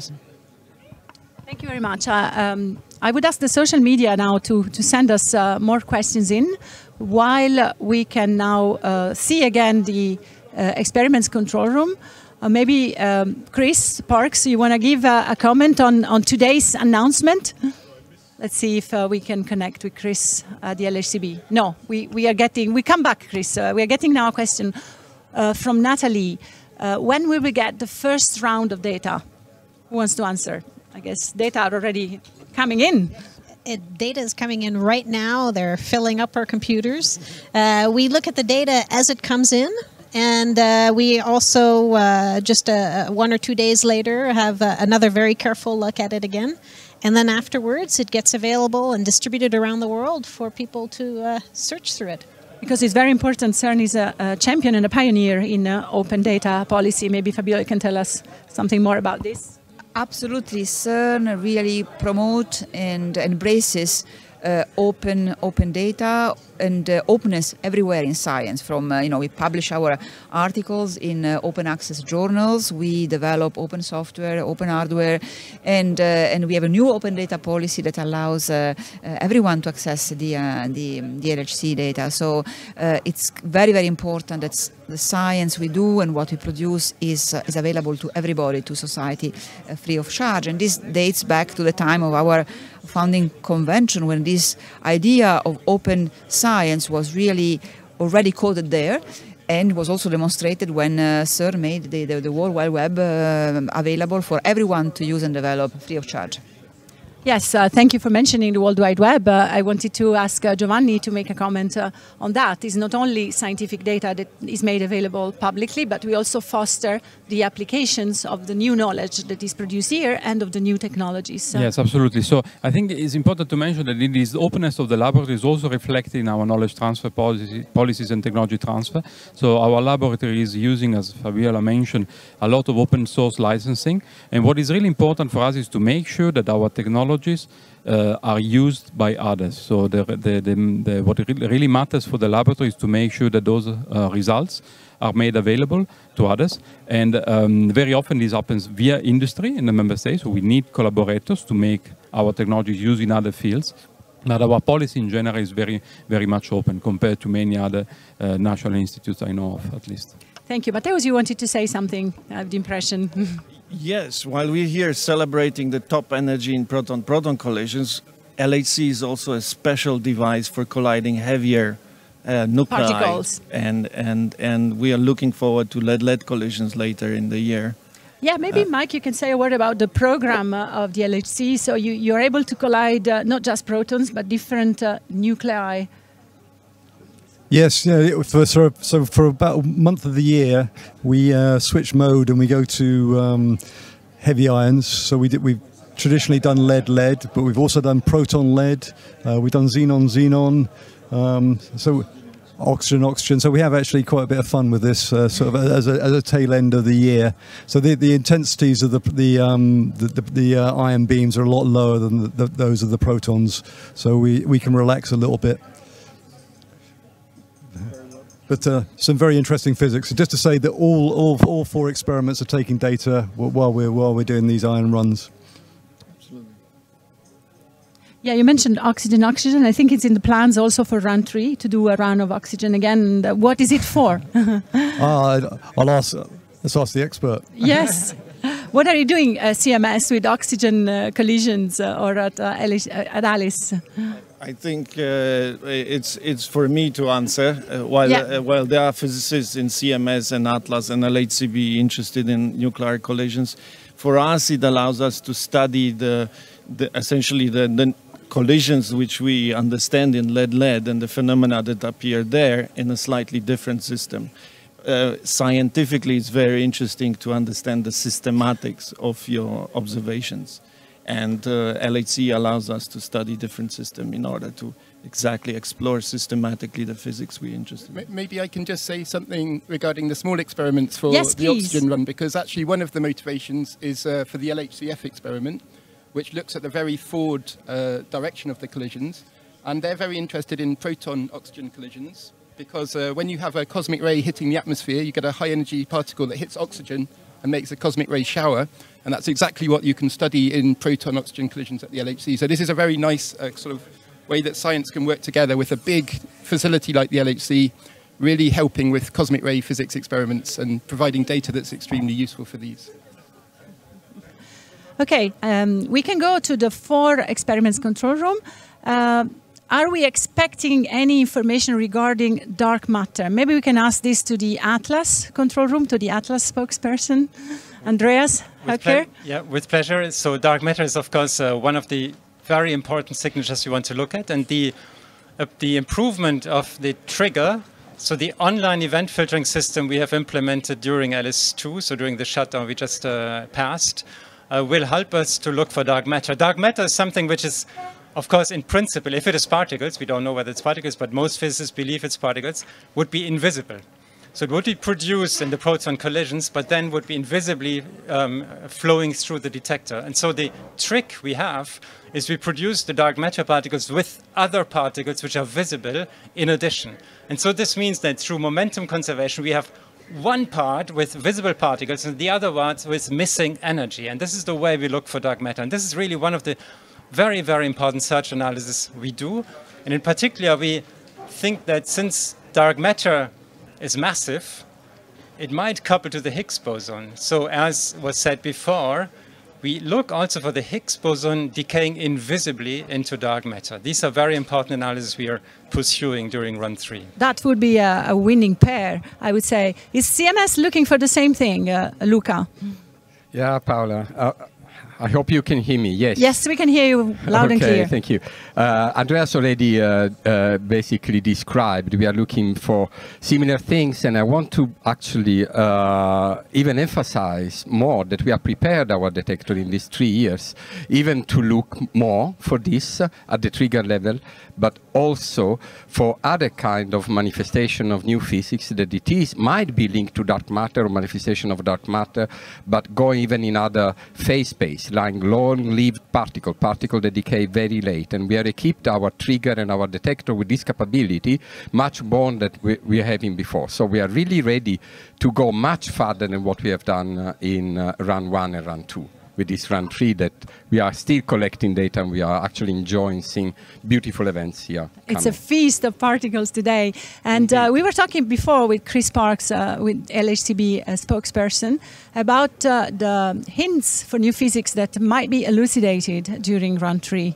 Thank you very much. Uh, um, I would ask the social media now to, to send us uh, more questions in, while we can now uh, see again the uh, experiments control room. Uh, maybe um, Chris Parks, you want to give uh, a comment on, on today's announcement? Let's see if uh, we can connect with Chris at the L H C B. No, we, we are getting, we come back, Chris. Uh, we are getting now a question uh, from Natalie. Uh, when will we get the first round of data? Who wants to answer? I guess data are already coming in. It, data is coming in right now. They're filling up our computers. Uh, we look at the data as it comes in. And uh, we also, uh, just uh, one or two days later, have uh, another very careful look at it again. And then afterwards, it gets available and distributed around the world for people to uh, search through it. Because it's very important, CERN is a, a champion and a pioneer in uh, open data policy. Maybe Fabiola can tell us something more about this. Absolutely. CERN really promotes and embraces uh, open, open data and uh, openness everywhere in science. From uh, you know, we publish our articles in uh, open access journals. We develop open software, open hardware, and uh, and we have a new open data policy that allows uh, uh, everyone to access the uh, the, the L H C data. So uh, it's very very important that the science we do and what we produce is uh, is available to everybody, to society, uh, free of charge. And this dates back to the time of our founding convention, when this idea of open science was really already coded there, and was also demonstrated when uh, CERN made the, the, the World Wide Web uh, available for everyone to use and develop free of charge. Yes, uh, thank you for mentioning the World Wide Web. Uh, I wanted to ask uh, Giovanni to make a comment uh, on that. It's not only scientific data that is made available publicly, but we also foster the applications of the new knowledge that is produced here and of the new technologies. So. Yes, absolutely. So I think it's important to mention that this openness of the laboratory is also reflected in our knowledge transfer policy, policies and technology transfer. So our laboratory is using, as Fabiola mentioned, a lot of open source licensing. And what is really important for us is to make sure that our technology Uh, are used by others. So the, the, the, the, what really matters for the laboratory is to make sure that those uh, results are made available to others. And um, very often this happens via industry in the member states. So we need collaborators to make our technologies used in other fields. But our policy in general is very, very much open compared to many other uh, national institutes I know of, at least. Thank you. Mateusz, you wanted to say something, I have the impression. Yes, while we're here celebrating the top energy in proton-proton collisions, L H C is also a special device for colliding heavier uh, nuclei. Particles. And, and, and we are looking forward to lead-lead collisions later in the year. Yeah, maybe, uh, Mike, you can say a word about the program uh, of the L H C. So you, you're able to collide uh, not just protons, but different uh, nuclei. Yes, yeah. For, so, so for about a month of the year, we uh, switch mode and we go to um, heavy ions. So we did, we've traditionally done lead-lead, but we've also done proton-lead. Uh, we've done xenon-xenon. Um, so oxygen-oxygen. So we have actually quite a bit of fun with this, uh, sort of as a, as a tail end of the year. So the, the intensities of the the um, the, the, the uh, ion beams are a lot lower than the, the, those of the protons. So we we can relax a little bit. but uh, some very interesting physics. So just to say that all, all, all four experiments are taking data while we're, while we're doing these ion runs. Yeah, you mentioned oxygen, oxygen. I think it's in the plans also for run three to do a run of oxygen again. And what is it for? uh, I'll ask, let's ask the expert. Yes. What are you doing, uh, C M S, with oxygen uh, collisions uh, or at, uh, Alice, uh, at Alice? I think uh, it's it's for me to answer. Uh, while Yeah. uh, while there are physicists in C M S and ATLAS and L H C B interested in nuclear collisions, for us it allows us to study the, the essentially the, the collisions which we understand in lead-lead and the phenomena that appear there in a slightly different system. Uh, scientifically, it's very interesting to understand the systematics of your observations. And uh, L H C allows us to study different systems in order to exactly explore systematically the physics we're interested in. Maybe I can just say something regarding the small experiments for Yes, the please. oxygen run, because actually one of the motivations is uh, for the L H C F experiment, which looks at the very forward uh, direction of the collisions. And they're very interested in proton-oxygen collisions, because uh, when you have a cosmic ray hitting the atmosphere, you get a high-energy particle that hits oxygen and makes a cosmic ray shower. And that's exactly what you can study in proton-oxygen collisions at the L H C. So this is a very nice uh, sort of way that science can work together with a big facility like the L H C, really helping with cosmic ray physics experiments and providing data that's extremely useful for these. Okay, um, we can go to the four experiments control room. Uh, are we expecting any information regarding dark matter? Maybe we can ask this to the ATLAS control room, to the ATLAS spokesperson. Andreas Höcker? Yeah, with pleasure. So dark matter is, of course, uh, one of the very important signatures we want to look at. And the, uh, the improvement of the trigger, so the online event filtering system we have implemented during L S two, so during the shutdown we just uh, passed, uh, will help us to look for dark matter. Dark matter is something which is, of course, in principle, if it is particles, we don't know whether it's particles, but most physicists believe it's particles, would be invisible. So it would be produced in the proton collisions, but then would be invisibly um, flowing through the detector. And so the trick we have is we produce the dark matter particles with other particles which are visible in addition. And so this means that through momentum conservation, we have one part with visible particles and the other part with missing energy. And this is the way we look for dark matter. And this is really one of the very, very important search analysis we do. And in particular, we think that since dark matter is massive, it might couple to the Higgs boson. So as was said before, we look also for the Higgs boson decaying invisibly into dark matter. These are very important analyses we are pursuing during run three. That would be a, a winning pair, I would say. Is C M S looking for the same thing, uh, Luca? Yeah, Paola. Uh, I hope you can hear me. Yes. Yes, we can hear you loud okay, and clear. Thank you. Uh, Andreas already uh, uh, basically described. We are looking for similar things, and I want to actually uh, even emphasize more that we are prepared our detector in these three years, even to look more for this uh, at the trigger level, but also for other kind of manifestation of new physics that it is might be linked to dark matter or manifestation of dark matter, but go even in other phase space, like long-lived particle, particle that decay very late. And we are equipped our trigger and our detector with this capability much more than we, we are having before. So we are really ready to go much further than what we have done uh, in uh, run one and run two. With this run three, that we are still collecting data and we are actually enjoying seeing beautiful events here. It's a feast of particles today. And uh, we were talking before with Chris Parks, uh, with L H C B uh, spokesperson, about uh, the hints for new physics that might be elucidated during run three.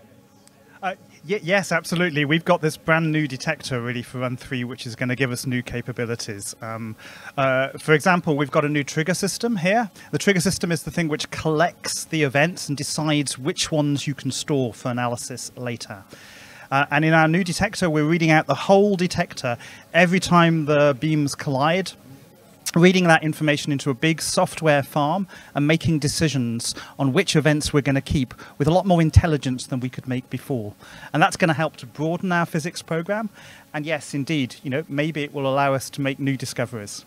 Uh, y yes, absolutely. We've got this brand new detector really for run three, which is going to give us new capabilities. Um, uh, for example, we've got a new trigger system here. The trigger system is the thing which collects the events and decides which ones you can store for analysis later. Uh, and in our new detector, we're reading out the whole detector every time the beams collide, reading that information into a big software farm and making decisions on which events we're going to keep with a lot more intelligence than we could make before. And that's going to help to broaden our physics program. And yes, indeed, you know, maybe it will allow us to make new discoveries.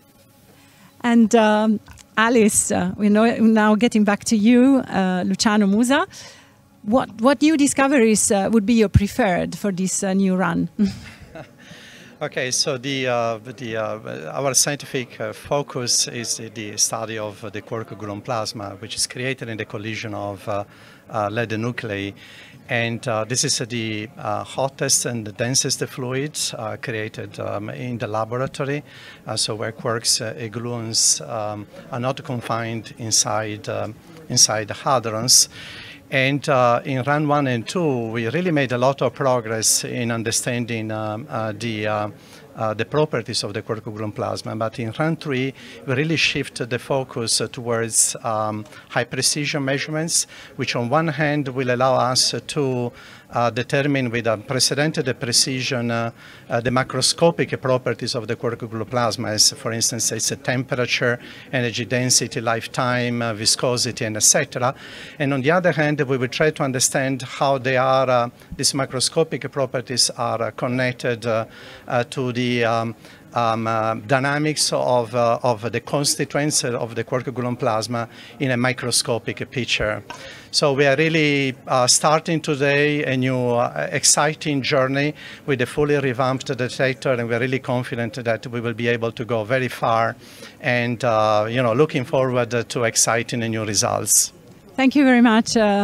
And um, Alice, uh, we're now getting back to you, uh, Luciano Musa. What, what new discoveries uh, would be your preferred for this uh, new run? Okay, so the, uh, the, uh, our scientific uh, focus is the study of the quark-gluon plasma, which is created in the collision of uh, uh, lead nuclei. And uh, this is uh, the uh, hottest and the densest fluids uh, created um, in the laboratory, uh, so where quarks uh, and gluons um, are not confined inside, um, inside the hadrons. And uh, in run one and two, we really made a lot of progress in understanding um, uh, the uh, Uh, the properties of the quark-gluon plasma, but in run three, we really shifted the focus uh, towards um, high precision measurements, which on one hand will allow us uh, to uh, determine with unprecedented precision uh, uh, the macroscopic properties of the quark-gluon plasma, as for instance, its temperature, energy density, lifetime, uh, viscosity, and et cetera. And on the other hand, we will try to understand how they are, uh, these macroscopic properties are uh, connected uh, uh, to the the um, um, uh, dynamics of, uh, of the constituents of the quark-gluon plasma in a microscopic picture. So we are really uh, starting today a new uh, exciting journey with a fully revamped detector, and we're really confident that we will be able to go very far, and uh, you know, looking forward to exciting new results. Thank you very much. Uh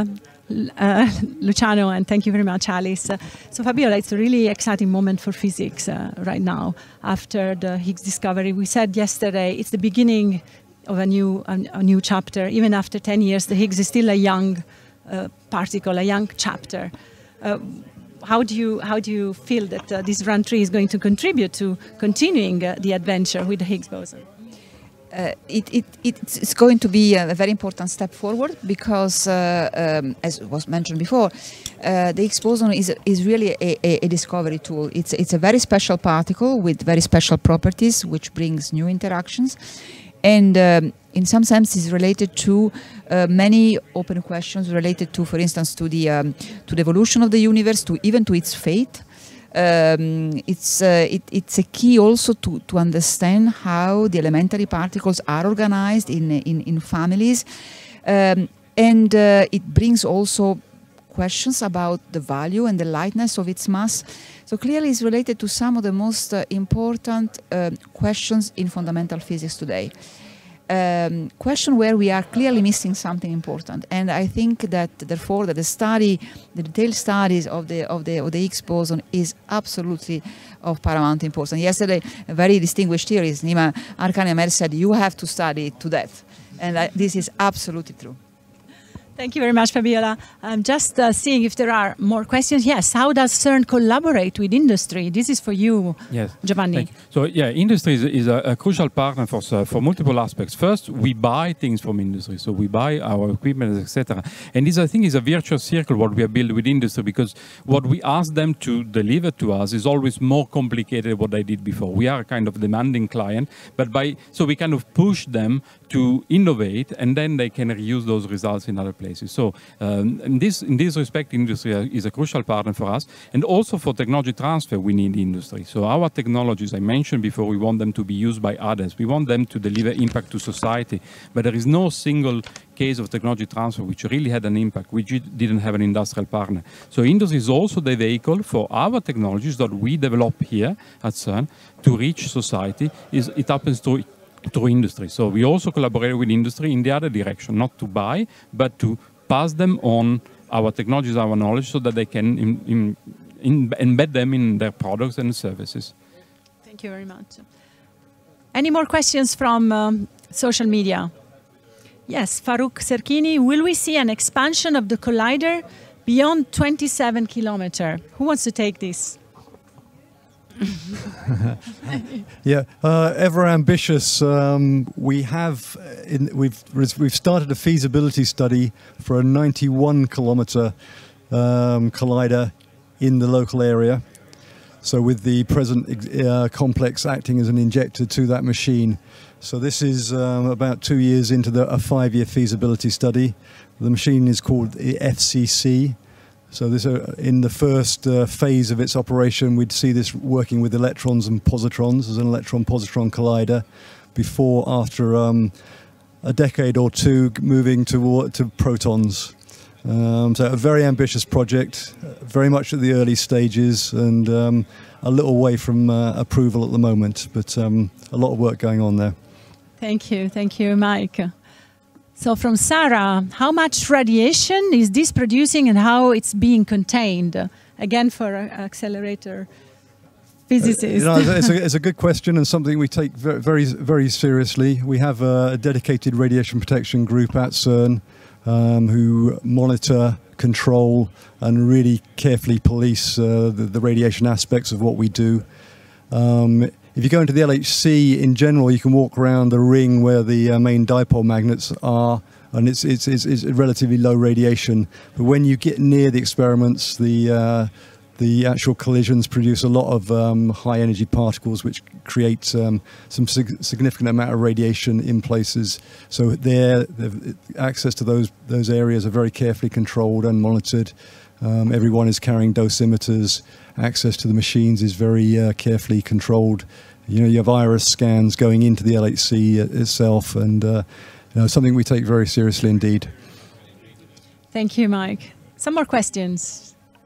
Uh, Luciano, and thank you very much, Alice. Uh, so Fabiola, it's a really exciting moment for physics uh, right now. After the Higgs discovery, we said yesterday it's the beginning of a new a, a new chapter. Even after ten years, the Higgs is still a young uh, particle, a young chapter. Uh, how do you how do you feel that uh, this run three is going to contribute to continuing uh, the adventure with the Higgs boson? Uh, it, it, it's going to be a very important step forward, because, uh, um, as was mentioned before, uh, the Higgs boson is, is really a, a, a discovery tool. It's, it's a very special particle with very special properties, which brings new interactions. And um, in some sense is related to uh, many open questions related to, for instance, to the, um, to the evolution of the universe, to even to its fate. Um, it's, uh, it, it's a key also to, to understand how the elementary particles are organized in, in, in families. Um, and uh, it brings also questions about the value and the lightness of its mass. So clearly it's related to some of the most uh, important uh, questions in fundamental physics today. Um, question where we are clearly missing something important, and I think that therefore that the study, the detailed studies of the of the of the Higgs boson is absolutely of paramount importance. Yesterday, a very distinguished theorist, Nima Arkani-Amer, said you have to study it to death, and I, this is absolutely true. Thank you very much, Fabiola. I'm just uh, seeing if there are more questions. Yes, how does CERN collaborate with industry? This is for you, yes. Giovanni. You. So yeah, industry is, is a, a crucial partner for, uh, for multiple aspects. First, we buy things from industry. So we buy our equipment, et cetera. And this, I think, is a virtuous circle, what we have built with industry, because what we ask them to deliver to us is always more complicated than what they did before. We are a kind of demanding client, but by so we kind of push them to innovate, and then they can reuse those results in other places. So um, in, this, in this respect, industry is a crucial partner for us. And also for technology transfer, we need industry. So our technologies, I mentioned before, we want them to be used by others. We want them to deliver impact to society. But there is no single case of technology transfer which really had an impact, which didn't have an industrial partner. So industry is also the vehicle for our technologies that we develop here at CERN to reach society. Is It happens to through industry. So we also collaborate with industry in the other direction, not to buy, but to pass them on our technologies, our knowledge, so that they can in, in, in embed them in their products and services. Thank you very much. Any more questions from um, social media? Yes, Farouk Serkini, will we see an expansion of the collider beyond twenty-seven kilometers? Who wants to take this? Yeah, uh, ever ambitious. Um, we have in, we've we've started a feasibility study for a ninety-one kilometer um, collider in the local area. So with the present uh, complex acting as an injector to that machine. So this is um, about two years into the, a five-year feasibility study. The machine is called the F C C. So this, uh, in the first uh, phase of its operation, we'd see this working with electrons and positrons as an electron-positron collider. Before, after um, a decade or two, moving to to protons, Um, so a very ambitious project, very much at the early stages, and um, a little way from uh, approval at the moment, but um, a lot of work going on there. Thank you, thank you, Mike. So from Sarah, how much radiation is this producing and how it's being contained? Again, for an accelerator physicist. Uh, you know, it's, a, it's a good question and something we take very, very, very seriously. We have a, a dedicated radiation protection group at CERN um, who monitor, control, and really carefully police uh, the, the radiation aspects of what we do. Um, if you go into the L H C in general, you can walk around the ring where the uh, main dipole magnets are, and it's, it's, it's, it's relatively low radiation. But when you get near the experiments, the uh, the actual collisions produce a lot of um, high energy particles, which create um, some sig significant amount of radiation in places. So there, access to those those areas are very carefully controlled and monitored. Um, everyone is carrying dosimeters. Access to the machines is very uh, carefully controlled. You know, you have iris scans going into the L H C itself, and uh, you know, something we take very seriously indeed. Thank you, Mike. Some more questions.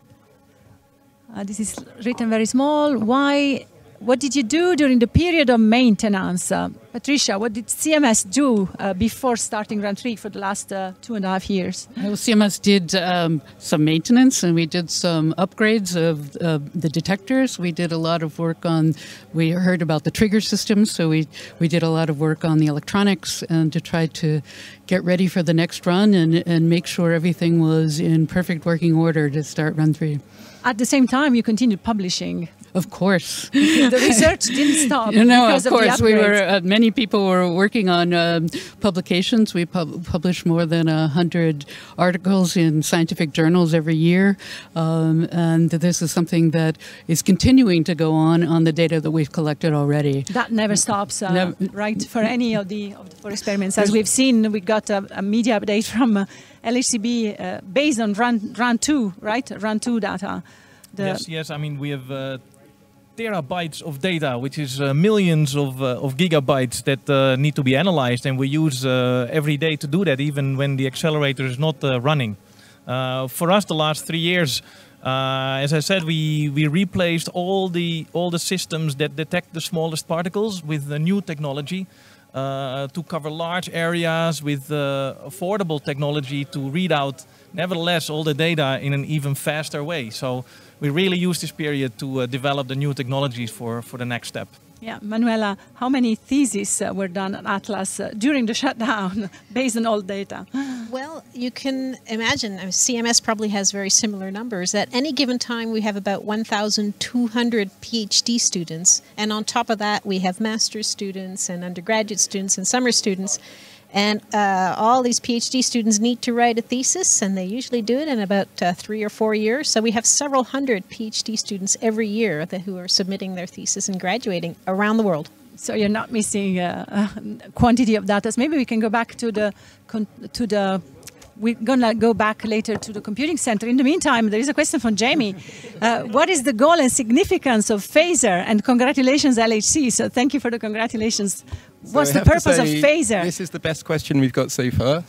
Uh, this is written very small. Why? What did you do during the period of maintenance? Uh, Patricia, what did C M S do uh, before starting run three for the last uh, two and a half years? Well, C M S did um, some maintenance, and we did some upgrades of uh, the detectors. We did a lot of work on, we heard about the trigger systems, so we, we did a lot of work on the electronics and to try to get ready for the next run and, and make sure everything was in perfect working order to start run three. At the same time, you continued publishing. Of course. The research didn't stop. You know, of because course. Of we were, uh, many people were working on um, publications. We pub published more than a hundred articles in scientific journals every year. Um, and this is something that is continuing to go on on the data that we've collected already. That never stops, uh, never. right? For any of the, of the four experiments. As we've seen, we got a, a media update from uh, L H C B uh, based on run, run two, right? Run two data. The yes, yes. I mean, we have uh, terabytes of data, which is uh, millions of, uh, of gigabytes that uh, need to be analyzed, and we use uh, every day to do that, even when the accelerator is not uh, running. Uh, for us, the last three years, uh, as I said, we we replaced all the all the systems that detect the smallest particles with the new technology. Uh, to cover large areas with uh, affordable technology to read out, nevertheless, all the data in an even faster way. So we really use this period to uh, develop the new technologies for, for the next step. Yeah, Manuela, how many theses uh, were done at Atlas uh, during the shutdown based on all data? Well, you can imagine, I mean, C M S probably has very similar numbers. At any given time, we have about one thousand two hundred PhD students. And on top of that, we have master's students and undergraduate students and summer students. And uh, all these PhD students need to write a thesis, and they usually do it in about uh, three or four years. So we have several hundred PhD students every year that, who are submitting their thesis and graduating around the world. So you're not missing uh, a quantity of data. So maybe we can go back to the to the. We're gonna go back later to the computing center. In the meantime, there is a question from Jamie. Uh, what is the goal and significance of phaser? And congratulations, L H C. So thank you for the congratulations. What's so the purpose of phaser? This is the best question we've got so far.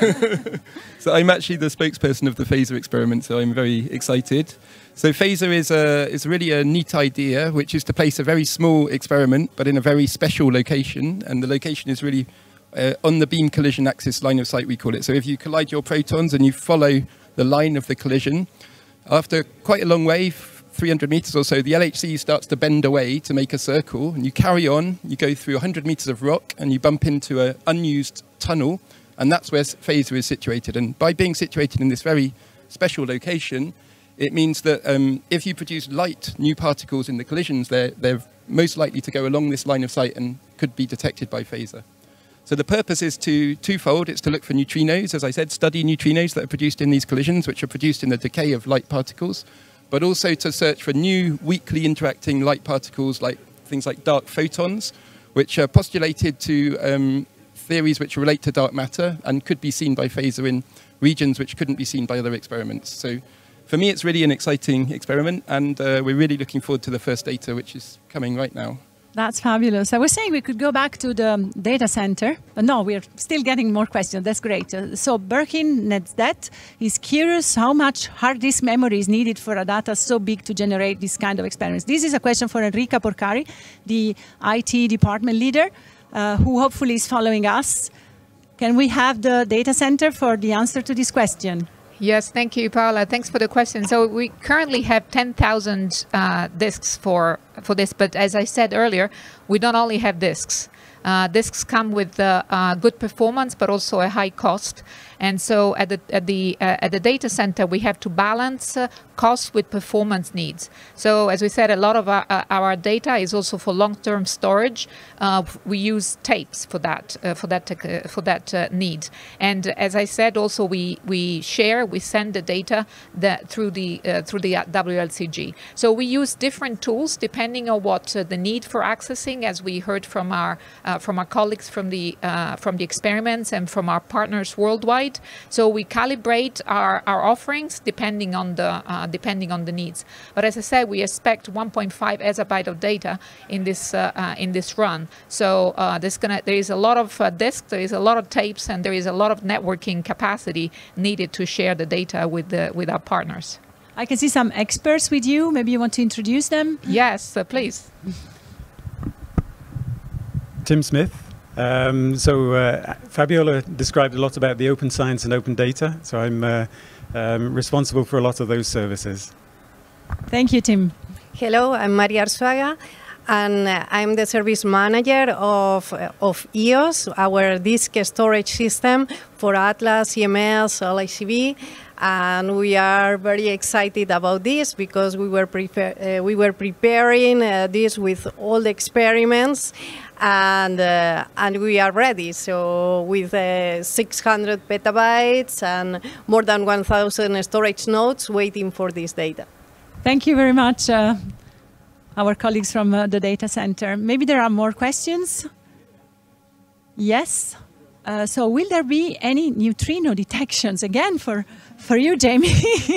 So I'm actually the spokesperson of the phaser experiment, so I'm very excited. So phaser is, a, is really a neat idea, which is to place a very small experiment, but in a very special location. And the location is really uh, on the beam collision axis line of sight, we call it. So if you collide your protons and you follow the line of the collision, after quite a long way, three hundred meters or so, the L H C starts to bend away to make a circle, and you carry on, you go through one hundred meters of rock, and you bump into an unused tunnel, and that's where phaser is situated. And by being situated in this very special location, it means that um, if you produce light new particles in the collisions, they're, they're most likely to go along this line of sight and could be detected by phaser. So the purpose is to twofold. It's to look for neutrinos, as I said, study neutrinos that are produced in these collisions, which are produced in the decay of light particles, but also to search for new weakly interacting light particles, like things like dark photons, which are postulated to um, theories which relate to dark matter and could be seen by phaser in regions which couldn't be seen by other experiments. So for me, it's really an exciting experiment, and uh, we're really looking forward to the first data, which is coming right now. That's fabulous. I was saying we could go back to the data center, but no, we're still getting more questions. That's great. Uh, so Birkin Netzdet is curious how much hard disk memory is needed for a data so big to generate this kind of experiments. This is a question for Enrica Porcari, the I T department leader, uh, who hopefully is following us. Can we have the data center for the answer to this question? Yes, thank you, Paola. Thanks for the question. So we currently have ten thousand uh, disks for, for this, but as I said earlier, we don't only have disks. Uh, disks come with uh, uh, good performance, but also a high cost. And so at the at the uh, at the data center, we have to balance uh, cost with performance needs. So as we said, a lot of our, uh, our data is also for long-term storage. Uh, we use tapes for that uh, for that uh, for that uh, need. And as I said, also we we share, we send the data that through the uh, through the W L C G. So we use different tools depending on what uh, the need for accessing, as we heard from our uh, from our colleagues from the uh, from the experiments and from our partners worldwide. So we calibrate our, our offerings depending on the uh, depending on the needs. But as I said, we expect one point five exabyte of data in this uh, uh, in this run. So uh, there's gonna there is a lot of uh, disks, there is a lot of tapes, and there is a lot of networking capacity needed to share the data with the with our partners. I can see some experts with you. Maybe you want to introduce them? Yes, uh, please. Tim Smith. Um, so uh, Fabiola described a lot about the open science and open data. So I'm uh, um, responsible for a lot of those services. Thank you, Tim. Hello, I'm Maria Arzuaga, and uh, I'm the service manager of, uh, of E O S, our disk storage system for Atlas, C M S, L I C V. And we are very excited about this because we were, prepa uh, we were preparing uh, this with all the experiments, and uh, and we are ready. So with uh, six hundred petabytes and more than one thousand storage nodes waiting for this data. Thank you very much, uh, our colleagues from uh, the data center. Maybe there are more questions? Yes. Uh, so will there be any neutrino detections again for, for you, Jamie?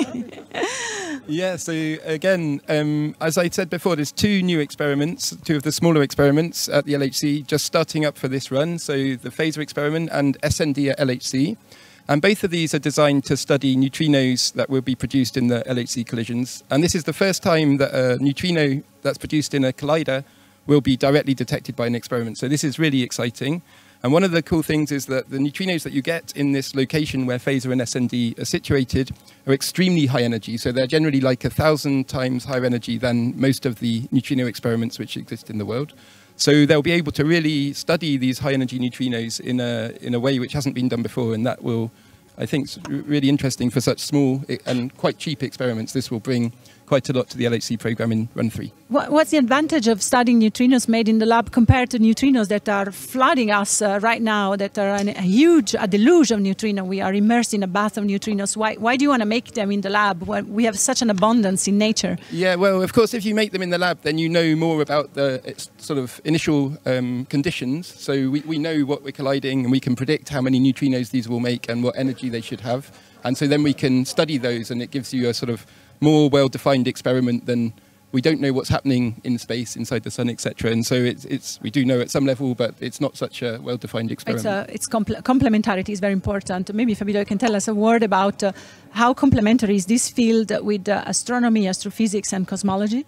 Yeah, so again, um, as I said before, there's two new experiments, two of the smaller experiments at the L H C just starting up for this run. So the phaser experiment and S N D at L H C. And both of these are designed to study neutrinos that will be produced in the L H C collisions. And this is the first time that a neutrino that's produced in a collider will be directly detected by an experiment. So this is really exciting. And one of the cool things is that the neutrinos that you get in this location where phaser and S N D are situated are extremely high energy. So they're generally like a thousand times higher energy than most of the neutrino experiments which exist in the world. So they'll be able to really study these high energy neutrinos in a, in a way which hasn't been done before. And that will, I think, is really interesting for such small and quite cheap experiments. This will bring quite a lot to the L H C program in run three. What's the advantage of studying neutrinos made in the lab compared to neutrinos that are flooding us uh, right now, that are an, a huge, a deluge of neutrino? We are immersed in a bath of neutrinos. Why, why do you want to make them in the lab when we have such an abundance in nature? Yeah, well, of course, if you make them in the lab, then you know more about the its sort of initial um, conditions. So we, we know what we're colliding, and we can predict how many neutrinos these will make and what energy they should have. And so then we can study those, and it gives you a sort of more well-defined experiment than we don't know what's happening in space, inside the sun, et cetera. And so it's, it's we do know at some level, but it's not such a well-defined experiment. It's, a, it's compl complementarity is very important. Maybe Fabio can tell us a word about uh, how complementary is this field with uh, astronomy, astrophysics, and cosmology?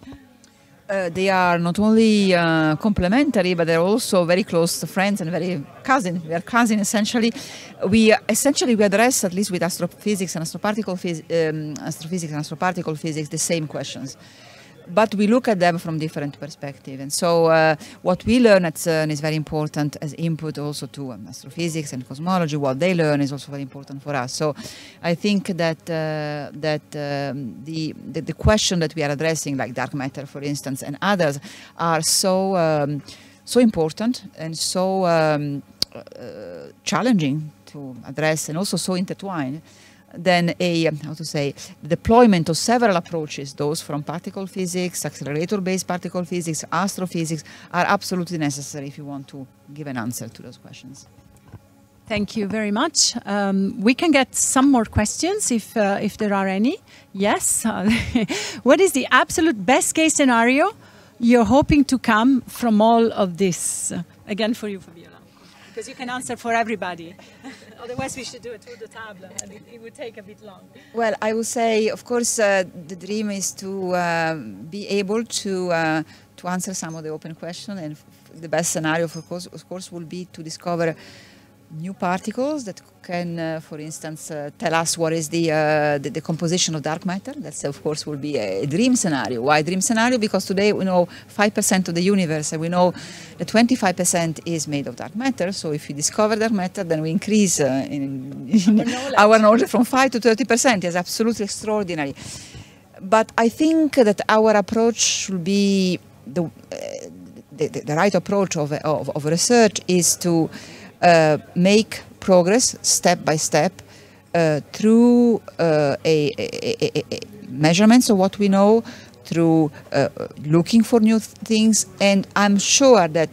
Uh, they are not only uh, complementary, but they're also very close friends and very cousin. We are cousin essentially. We uh, essentially we address, at least with astrophysics and astroparticle phys um, astrophysics and astroparticle physics, the same questions. But we look at them from different perspectives. And so uh, what we learn at CERN is very important as input also to um, astrophysics and cosmology. What they learn is also very important for us. So I think that uh, that um, the, the, the question that we are addressing, like dark matter, for instance, and others, are so, um, so important and so um, uh, challenging to address, and also so intertwined, then a, how to say, deployment of several approaches, those from particle physics, accelerator-based particle physics, astrophysics, are absolutely necessary if you want to give an answer to those questions. Thank you very much. Um, we can get some more questions if, uh, if there are any. Yes. What is the absolute best case scenario you're hoping to come from all of this? Again, for you, Fabiola, because you can answer for everybody. Otherwise, we should do it through the tablet, and it, it would take a bit long. Well, I would say, of course, uh, the dream is to uh, be able to uh, to answer some of the open questions, and f the best scenario, of course, of course, will be to discover new particles that can, uh, for instance, uh, tell us what is the, uh, the the composition of dark matter. That's, of course, will be a dream scenario. Why dream scenario? Because today we know five percent of the universe, and we know that twenty-five percent is made of dark matter. So if we discover dark matter, then we increase uh, in, in our, knowledge. our knowledge from five to thirty percent. It's absolutely extraordinary. But I think that our approach should be the uh, the, the right approach of, of, of research is to Uh, make progress step by step uh, through uh, a, a, a, a measurements of what we know, through uh, looking for new th things, and I'm sure that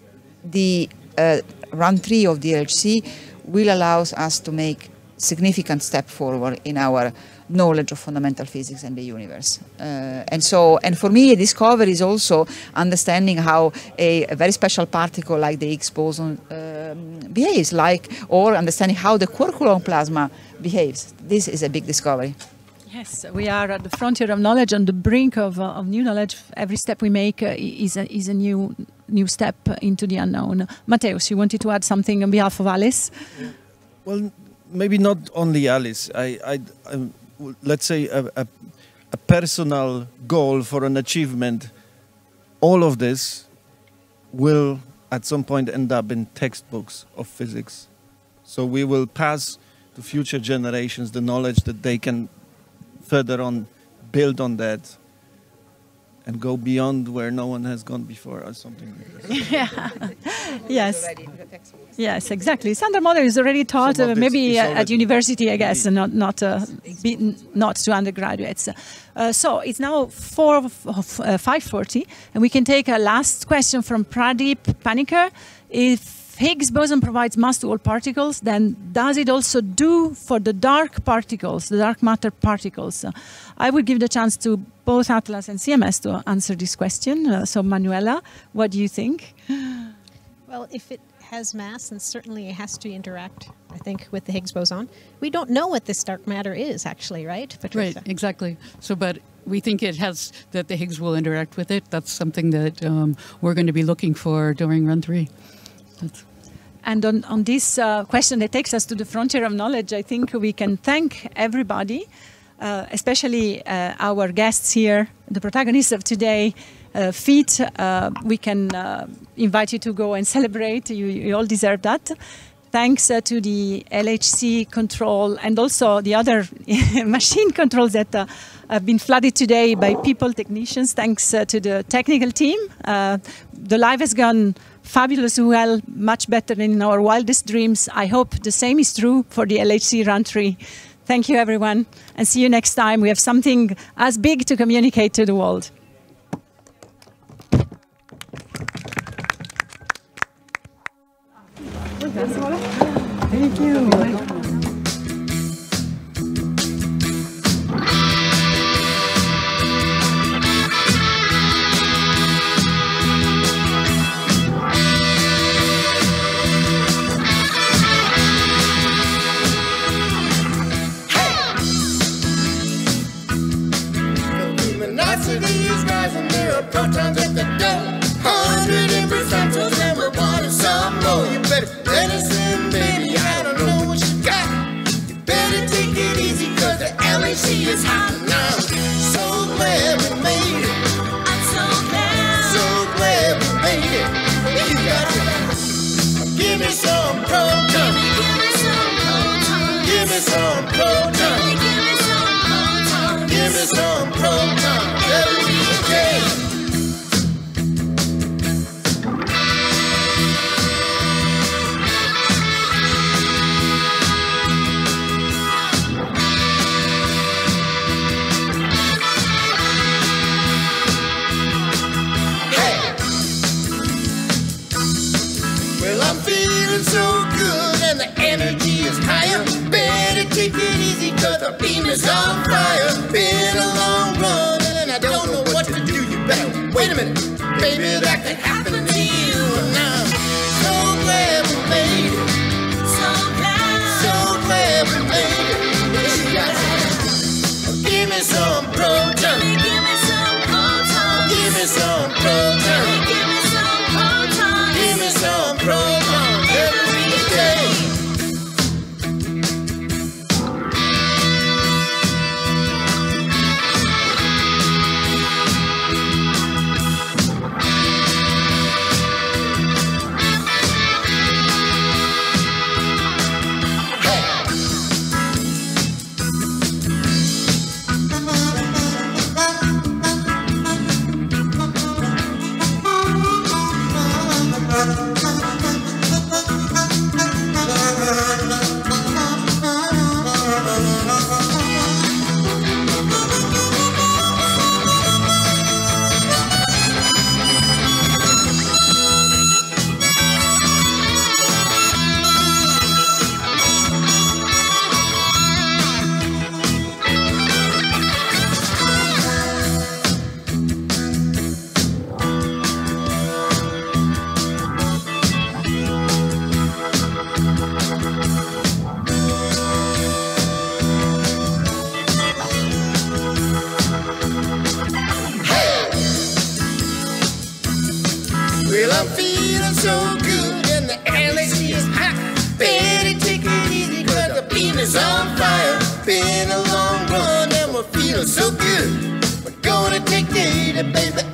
the uh, run three of the L H C will allow us to make significant step forward in our knowledge of fundamental physics and the universe. Uh, and so, and for me, a discovery is also understanding how a, a very special particle like the Higgs boson um, behaves, like, or understanding how the quark-gluon plasma behaves. This is a big discovery. Yes, we are at the frontier of knowledge, on the brink of, uh, of new knowledge. Every step we make uh, is, a, is a new new step into the unknown. Mateusz, you wanted to add something on behalf of Alice? Well, maybe not only Alice. I, I, I let's say a, a, a personal goal for an achievement. All of this will at some point end up in textbooks of physics. So we will pass to future generations the knowledge that they can further on build on that and go beyond where no one has gone before or something like this. Yeah. Yes. Yes, exactly. Standard model is already taught, uh, maybe uh, at university, I guess, and not not uh, be, not to undergraduates. Uh, so it's now four uh, five forty, and we can take a last question from Pradeep Panikkar. If Higgs boson provides mass to all particles, then does it also do for the dark particles, the dark matter particles? Uh, I would give the chance to both Atlas and C M S to answer this question. Uh, so Manuela, what do you think? Well, if it has mass, then certainly it has to interact, I think, with the Higgs boson. We don't know what this dark matter is, actually, right, Patricia? Right, exactly. So, but we think it has, that the Higgs will interact with it. That's something that um, we're going to be looking for during run three. That's And on, on this uh, question that takes us to the frontier of knowledge, I think we can thank everybody, uh, especially uh, our guests here, the protagonists of today, uh, F I T. Uh, we can uh, invite you to go and celebrate. You, you all deserve that. Thanks uh, to the L H C control and also the other machine controls that uh, have been flooded today by people, technicians. Thanks uh, to the technical team. Uh, the live has gone fabulous, well, much better than in our wildest dreams. I hope the same is true for the L H C Run three. Thank you, everyone, and see you next time. We have something as big to communicate to the world. Thank you. These guys and there are protons at the door. Hundred imperceptors and we're wanting some more. You better let us in, baby. I don't know what you got. You better take it easy, cause the L H C is hot now. So glad we made it. I'm so glad. So glad we made it. You got it. Give me some protons. Give me some protons. Give me some protons. Give me some protons. Give me some protons. Every day. Hey. Well, I'm feeling so good and the energy is higher. Better take it easy cause the beam is on fire. Been a long run. I don't know what to do, you better wait a minute. feeling so good. We're gonna take data, baby.